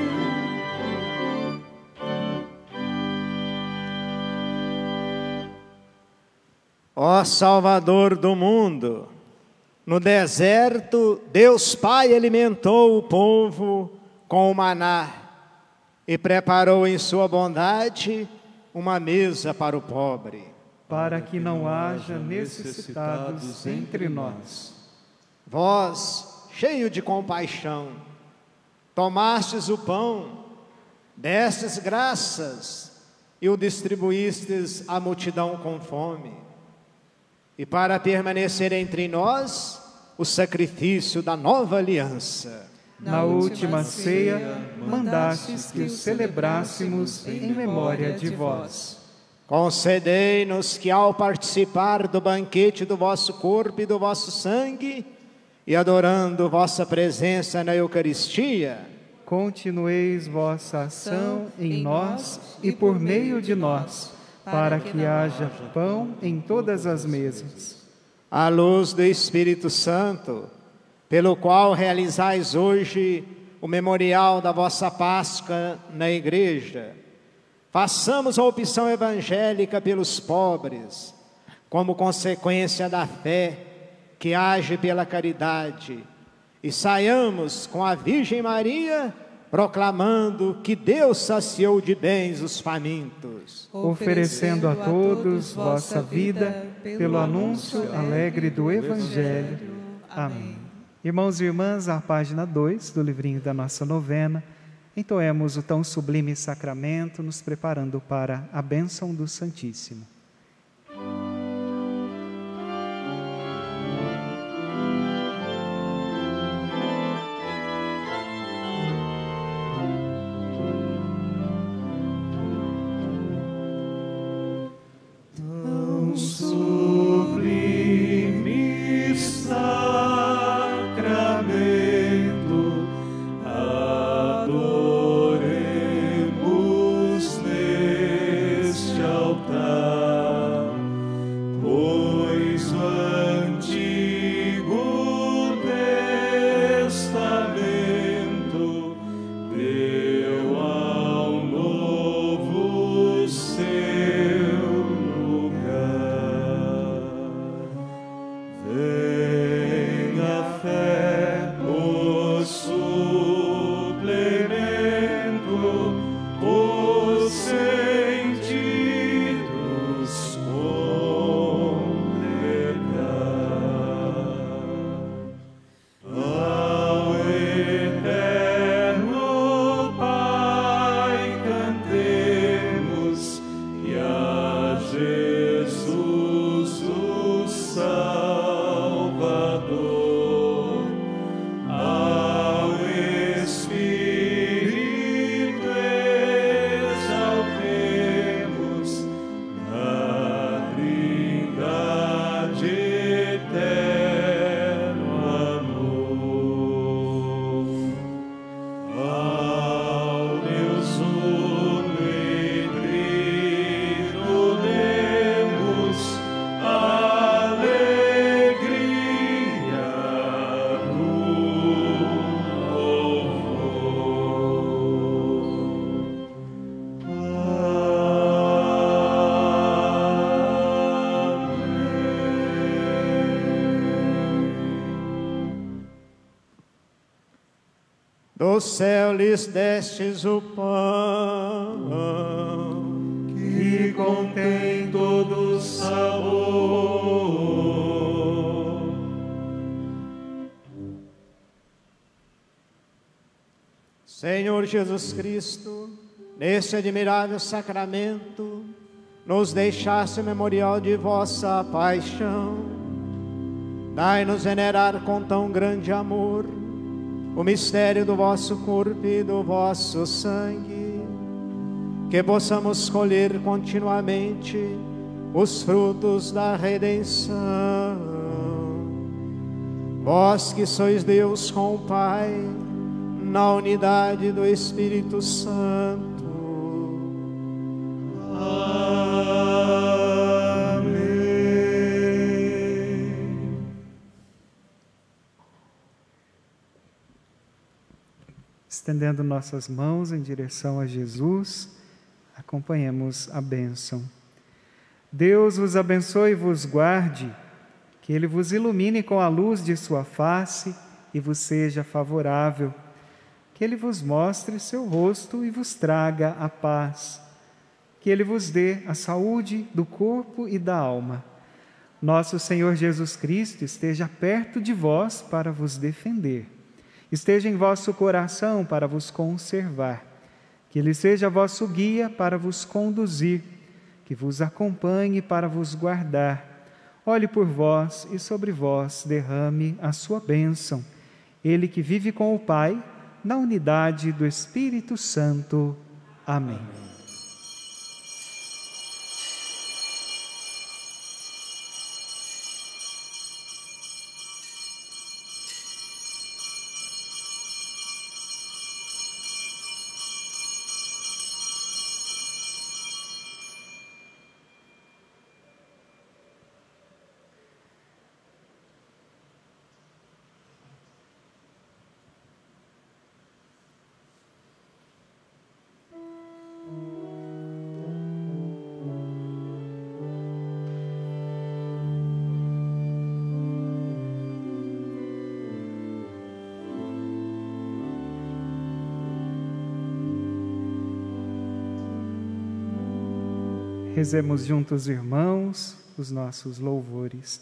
S3: Ó Salvador do mundo, no deserto, Deus Pai alimentou o povo com o maná e preparou em sua bondade uma mesa para o pobre.
S1: Para que não haja necessitados entre nós.
S3: Vós, cheio de compaixão, tomastes o pão, destes graças e o distribuístes à multidão com fome. E para permanecer entre nós, o sacrifício da nova aliança.
S1: Na última ceia, mandastes que o celebrássemos em memória de vós.
S3: Concedei-nos que, ao participar do banquete do vosso corpo e do vosso sangue, e adorando vossa presença na Eucaristia,
S1: continueis vossa ação em nós e por meio de nós, para que haja pão em todas as mesas.
S3: À luz do Espírito Santo, pelo qual realizais hoje o memorial da vossa Páscoa na Igreja, Façamos a opção evangélica pelos pobres, como consequência da fé que age pela caridade, e saiamos com a Virgem Maria proclamando que Deus saciou de bens os famintos,
S1: oferecendo a todos vossa vida pelo anúncio alegre do Evangelho. Amém. Irmãos e irmãs, a página dois do livrinho da nossa novena, entoemos o tão sublime sacramento, nos preparando para a bênção do Santíssimo.
S3: Do céu lhes destes o pão,
S2: que contém todo sabor.
S3: Senhor Jesus Cristo, neste admirável sacramento, nos deixaste o memorial de vossa paixão. Dai-nos venerar com tão grande amor o mistério do vosso corpo e do vosso sangue, que possamos colher continuamente os frutos da redenção. Vós que sois Deus com o Pai, na unidade do Espírito Santo.
S1: Estendendo nossas mãos em direção a Jesus, acompanhemos a bênção. Deus vos abençoe e vos guarde, que Ele vos ilumine com a luz de sua face e vos seja favorável, que Ele vos mostre seu rosto e vos traga a paz, que Ele vos dê a saúde do corpo e da alma. Nosso Senhor Jesus Cristo esteja perto de vós para vos defender. Esteja em vosso coração para vos conservar, que Ele seja vosso guia para vos conduzir, que vos acompanhe para vos guardar. Olhe por vós e sobre vós derrame a sua bênção. Ele que vive com o Pai, na unidade do Espírito Santo. Amém. Rezemos juntos, irmãos, os nossos louvores.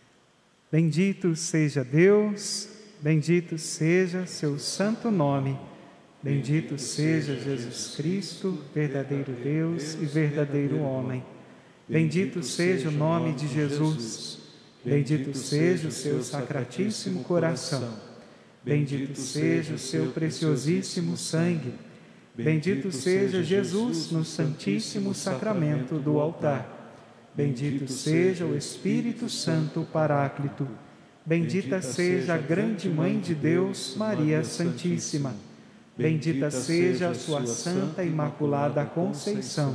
S1: Bendito seja Deus, bendito seja seu santo nome. Bendito seja Jesus Cristo, verdadeiro Deus e verdadeiro homem. Bendito seja o nome de Jesus. Bendito seja o seu sacratíssimo coração. Bendito seja o seu preciosíssimo sangue. Bendito seja Jesus no santíssimo sacramento do altar. Bendito seja o Espírito Santo Paráclito. Bendita seja a grande Mãe de Deus, Maria Santíssima. Bendita seja a sua Santa Imaculada Conceição.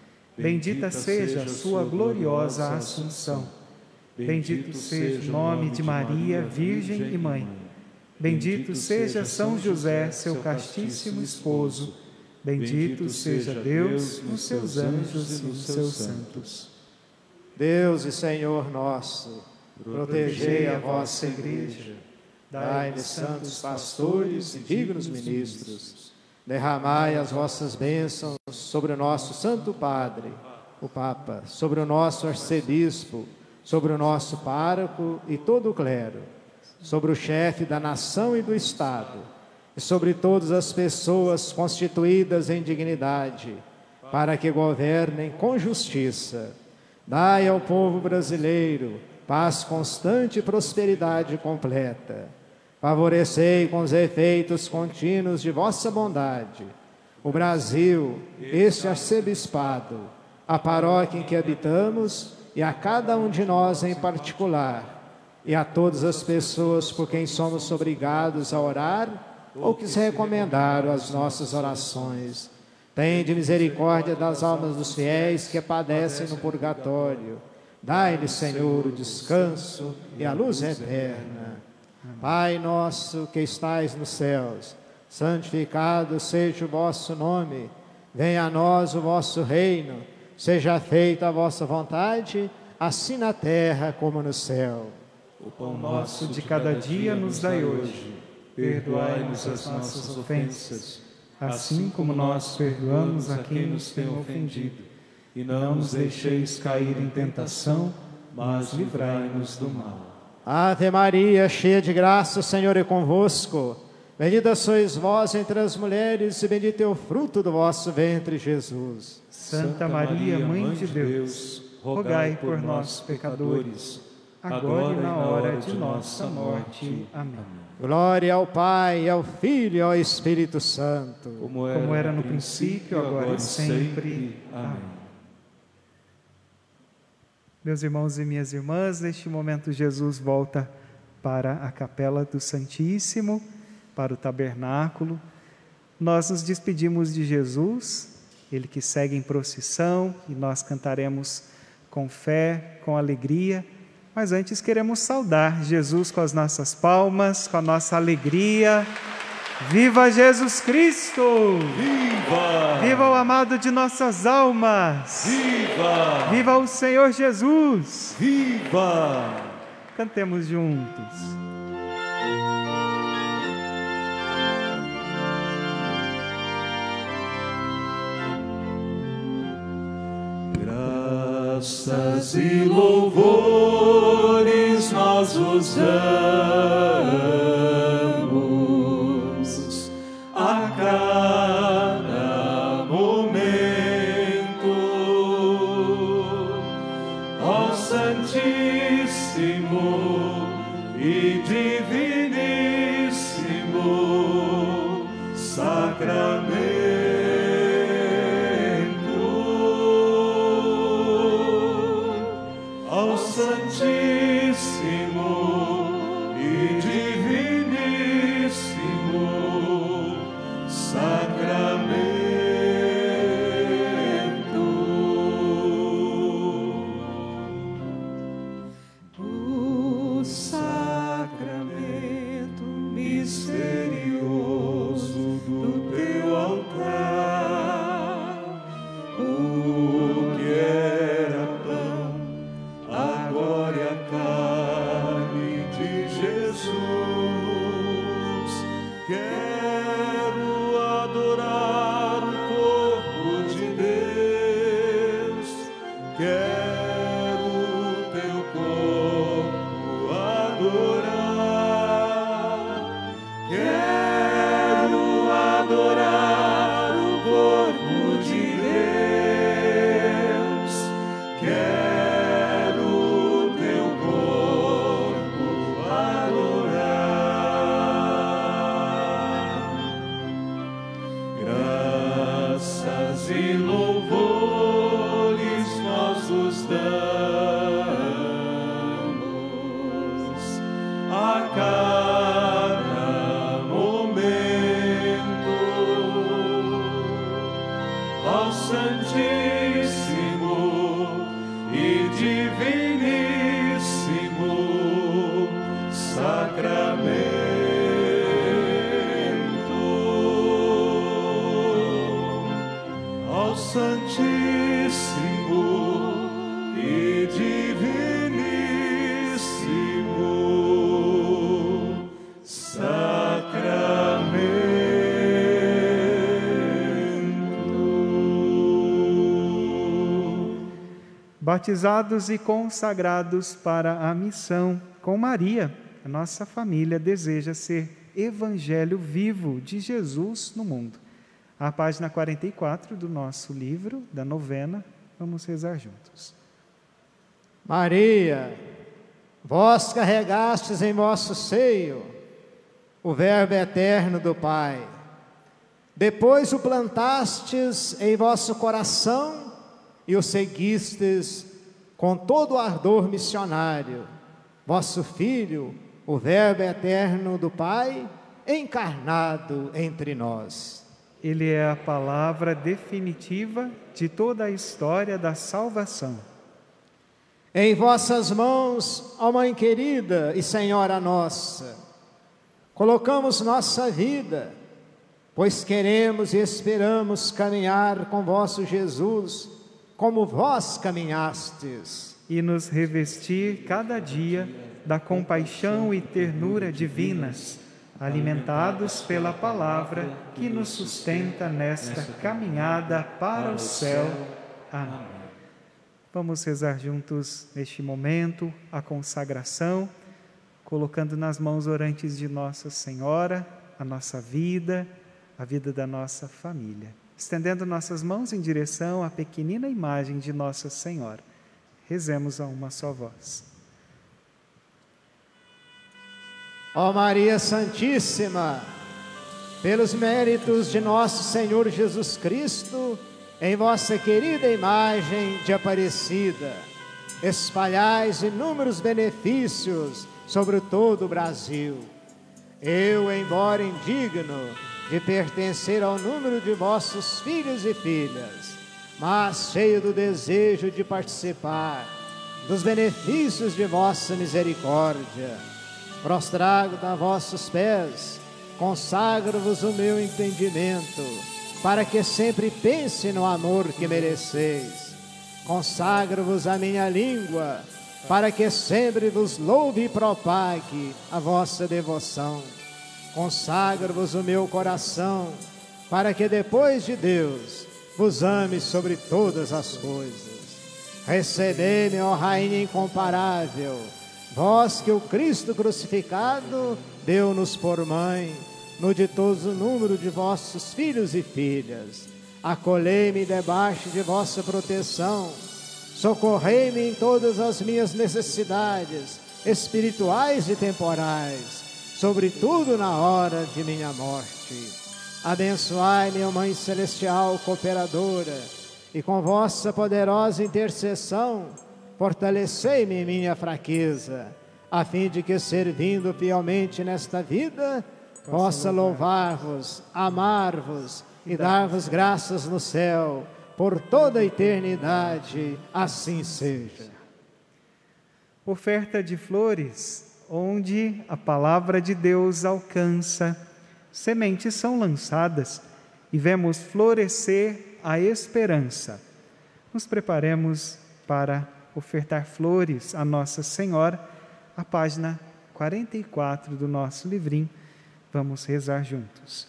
S1: Bendita seja a sua gloriosa Assunção. Bendito seja o nome de Maria, Virgem e Mãe. Bendito seja São José, seu castíssimo esposo. Bendito seja Deus nos seus anjos e nos seus santos.
S3: Deus e Senhor nosso, protegei a vossa igreja, dai-lhe santos pastores e dignos ministros, derramai as vossas bênçãos sobre o nosso Santo Padre, o Papa, sobre o nosso arcebispo, sobre o nosso pároco e todo o clero, sobre o chefe da nação e do Estado, e sobre todas as pessoas constituídas em dignidade, para que governem com justiça. Dai ao povo brasileiro paz constante e prosperidade completa. Favorecei com os efeitos contínuos de vossa bondade o Brasil, este arcebispado, a paróquia em que habitamos e a cada um de nós em particular, e a todas as pessoas por quem somos obrigados a orar ou que se recomendaram as nossas orações. Tende misericórdia das almas dos fiéis que padecem no purgatório. Dai-lhe, Senhor, o descanso e a luz eterna. Pai nosso que estais nos céus, santificado seja o vosso nome. Venha a nós o vosso reino. Seja feita a vossa vontade, assim na terra como no céu.
S1: O pão nosso de cada dia nos dai hoje. Perdoai-nos as nossas ofensas, assim como nós perdoamos a quem nos tem ofendido. E não nos deixeis cair em tentação, mas livrai-nos do mal.
S3: Ave Maria, cheia de graça, o Senhor é convosco. Bendita sois vós entre as mulheres, e bendito é o fruto do vosso ventre, Jesus.
S1: Santa Maria, Mãe de Deus, rogai por nós, pecadores, agora e na hora de nossa morte. Amém.
S3: Glória ao Pai, ao Filho e ao Espírito Santo.
S1: Como era, Como era no princípio, agora e sempre. Amém. Meus irmãos e minhas irmãs, neste momento Jesus volta para a capela do Santíssimo, para o tabernáculo. Nós nos despedimos de Jesus, Ele que segue em procissão, e nós cantaremos com fé, com alegria. Mas antes queremos saudar Jesus com as nossas palmas, com a nossa alegria. Viva Jesus Cristo!
S2: Viva!
S1: Viva o amado de nossas almas!
S2: Viva!
S1: Viva o Senhor Jesus!
S2: Viva!
S1: Cantemos juntos.
S2: Graças e louvores nós vos damos a cada momento, ó Santíssimo e Diviníssimo Sacramento. Santíssimo e Diviníssimo Sacramento.
S10: O sacramento misterioso do teu altar, o que era pão, agora é a carne de Jesus. Quero adorar o corpo de Deus
S2: Quero adorar o corpo de Deus, quero o teu corpo adorar. Graças e louvores nós os damos a cada momento ao Santíssimo e Diviníssimo Sacramento, ao Santíssimo e Diviníssimo Sacramento.
S1: Batizados e consagrados para a missão com Maria, a nossa família deseja ser evangelho vivo de Jesus no mundo. A página quarenta e quatro do nosso livro, da novena, vamos rezar juntos.
S3: Maria, vós carregastes em vosso seio o Verbo eterno do Pai. Depois o plantastes em vosso coração e o seguistes com todo o ardor missionário. Vosso Filho, o Verbo eterno do Pai, encarnado entre nós.
S1: Ele é a palavra definitiva de toda a história da salvação.
S3: Em vossas mãos, ó Mãe querida e Senhora nossa, colocamos nossa vida, pois queremos e esperamos caminhar com vosso Jesus, como vós caminhastes.
S1: E nos revestir cada dia da compaixão e ternura divinas, alimentados pela palavra que nos sustenta nesta caminhada para o céu. Amém. Vamos rezar juntos neste momento a consagração, colocando nas mãos orantes de Nossa Senhora a nossa vida, a vida da nossa família. Estendendo nossas mãos em direção à pequenina imagem de Nossa Senhora. Rezemos a uma só voz.
S3: Ó Maria Santíssima, pelos méritos de nosso Senhor Jesus Cristo, em vossa querida imagem de Aparecida, espalhais inúmeros benefícios sobre todo o Brasil. Eu, embora indigno de pertencer ao número de vossos filhos e filhas, mas cheio do desejo de participar dos benefícios de vossa misericórdia, prostrago a vossos pés, consagro-vos o meu entendimento, para que sempre pense no amor que mereceis. Consagro-vos a minha língua, para que sempre vos louve e propague a vossa devoção. Consagro-vos o meu coração, para que depois de Deus vos ame sobre todas as coisas. Recebei-me, ó Rainha incomparável, vós que o Cristo crucificado deu-nos por mãe, no ditoso número de vossos filhos e filhas. Acolhei-me debaixo de vossa proteção, socorrei-me em todas as minhas necessidades, espirituais e temporais, sobretudo na hora de minha morte. Abençoai-me, ó Mãe Celestial cooperadora, e com vossa poderosa intercessão, fortalecei-me em minha fraqueza, a fim de que, servindo fielmente nesta vida, possa louvar-vos, amar-vos e dar-vos graças no céu, por toda a eternidade, assim seja.
S1: Oferta de flores, onde a palavra de Deus alcança, sementes são lançadas e vemos florescer a esperança. Nos preparemos para ofertar flores a Nossa Senhora, a página quarenta e quatro do nosso livrinho. Vamos rezar juntos.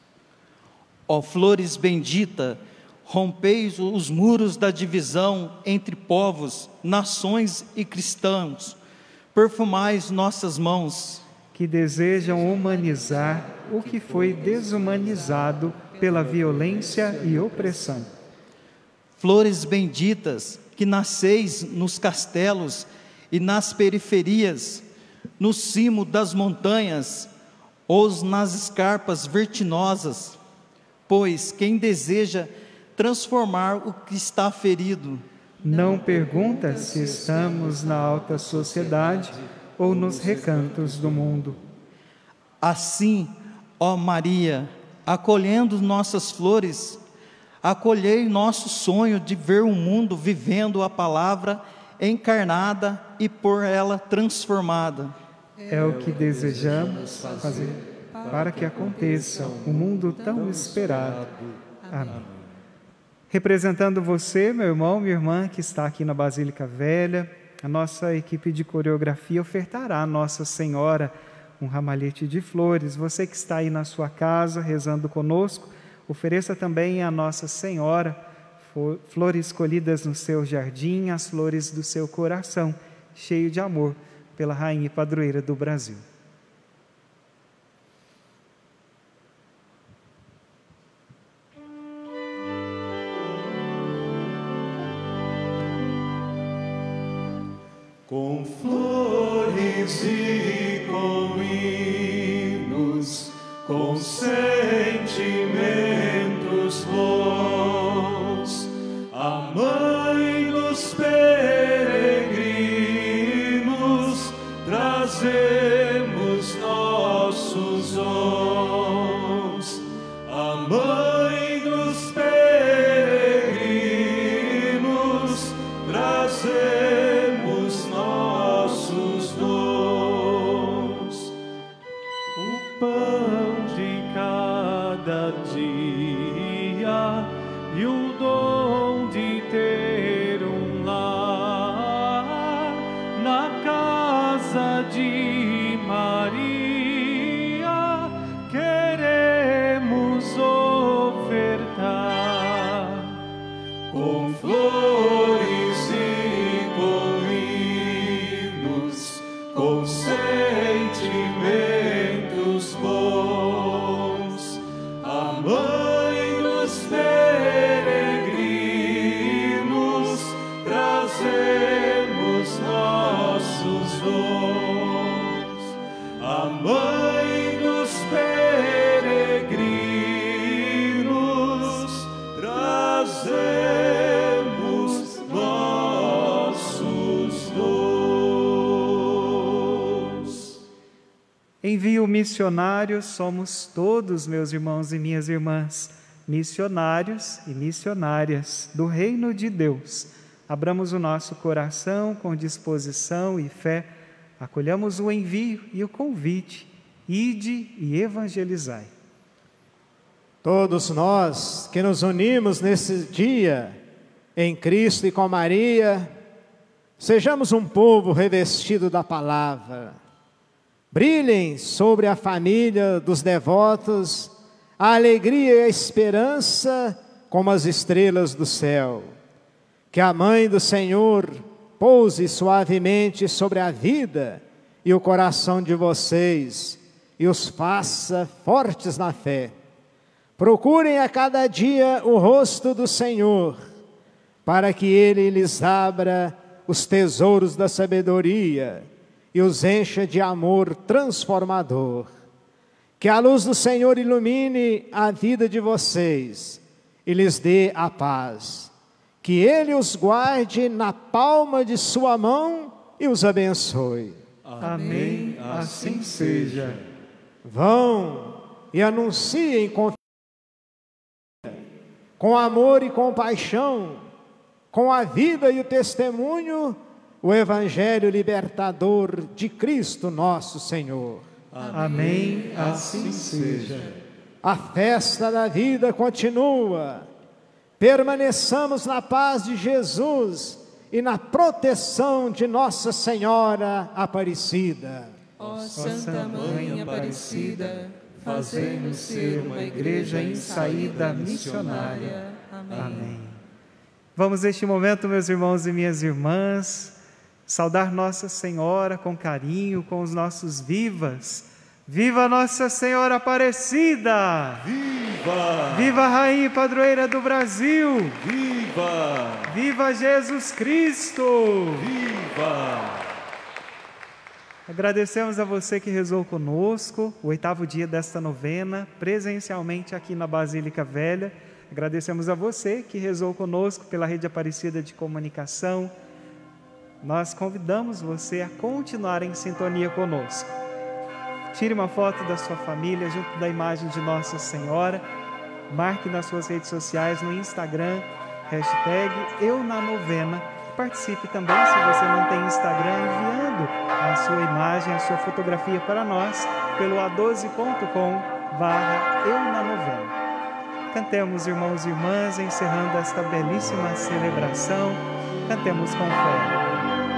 S8: Ó flores bendita, rompeis os muros da divisão entre povos, nações e cristãos. Perfumais nossas mãos,
S1: que desejam humanizar o que foi desumanizado pela violência e opressão.
S8: Flores benditas que nasceis nos castelos e nas periferias, no cimo das montanhas ou nas escarpas vertiginosas, pois quem deseja transformar o que está ferido
S1: não pergunta se estamos na alta sociedade ou nos recantos do mundo.
S8: Assim, ó Maria, acolhendo nossas flores, acolhei nosso sonho de ver o mundo vivendo a palavra encarnada e por ela transformada.
S1: É o que desejamos fazer para que aconteça o mundo tão esperado. Amém. Representando você, meu irmão, minha irmã, que está aqui na Basílica Velha, a nossa equipe de coreografia ofertará a Nossa Senhora um ramalhete de flores. Você que está aí na sua casa rezando conosco, ofereça também a Nossa Senhora flores colhidas no seu jardim, as flores do seu coração, cheio de amor pela Rainha e Padroeira do Brasil.
S2: Com flores e com hinos, com sentimentos bons, a Mãe dos peregrinos, trazemos nossos dons. A Mãe dos peregrinos, trazemos nossos dons. O pão de cada dia e o dom de ter um lar na casa de Maria, queremos ofertar com flores e com hinos, com sentimentos bons, a Mãe dos peregrinos, trazemos nossos dons. A Mãe dos peregrinos, trazemos nossos dons.
S1: Envio missionários, somos todos, meus irmãos e minhas irmãs, missionários e missionárias do Reino de Deus. Abramos o nosso coração com disposição e fé, acolhamos o envio e o convite, ide e evangelizai.
S3: Todos nós que nos unimos nesse dia em Cristo e com Maria, sejamos um povo revestido da palavra. Brilhem sobre a família dos devotos a alegria e a esperança como as estrelas do céu. Que a Mãe do Senhor pouse suavemente sobre a vida e o coração de vocês e os faça fortes na fé. Procurem a cada dia o rosto do Senhor, para que Ele lhes abra os tesouros da sabedoria e os encha de amor transformador. Que a luz do Senhor ilumine a vida de vocês e lhes dê a paz. Que Ele os guarde na palma de sua mão e os abençoe.
S1: Amém, assim seja.
S3: Vão e anunciem com com amor e compaixão, com a vida e o testemunho, o Evangelho libertador de Cristo nosso Senhor.
S1: Amém, assim seja.
S3: A festa da vida continua. Permaneçamos na paz de Jesus e na proteção de Nossa Senhora Aparecida.
S5: Ó Santa Mãe Aparecida, fazei-nos ser uma igreja em saída missionária. Amém.
S1: Amém. Vamos neste momento, meus irmãos e minhas irmãs, saudar Nossa Senhora com carinho, com os nossos vivas, Viva Nossa Senhora Aparecida!
S10: Viva!
S1: Viva a Rainha e Padroeira do Brasil!
S10: Viva!
S1: Viva Jesus Cristo!
S10: Viva!
S1: Agradecemos a você que rezou conosco, o oitavo dia desta novena, presencialmente aqui na Basílica Velha. Agradecemos a você que rezou conosco pela Rede Aparecida de Comunicação. Nós convidamos você a continuar em sintonia conosco. Tire uma foto da sua família junto da imagem de Nossa Senhora. Marque nas suas redes sociais, no Instagram, hashtag Eu na Novena. Participe também, se você não tem Instagram, enviando a sua imagem, a sua fotografia para nós pelo a doze ponto com barra Eu na Novena. Cantemos, irmãos e irmãs, encerrando esta belíssima celebração. Cantemos com fé.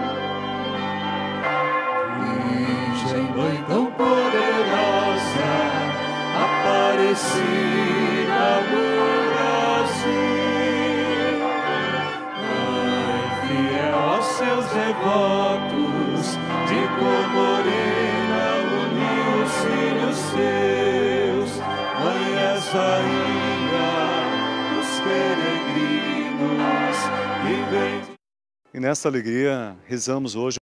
S10: Virgem Mãe tão poderosa, Aparecida no Brasil, Mãe fiel aos seus devotos, de cor morena uniu os filhos seus. Mãe, és rainha dos peregrinos que vem.
S11: E nessa alegria rezamos hoje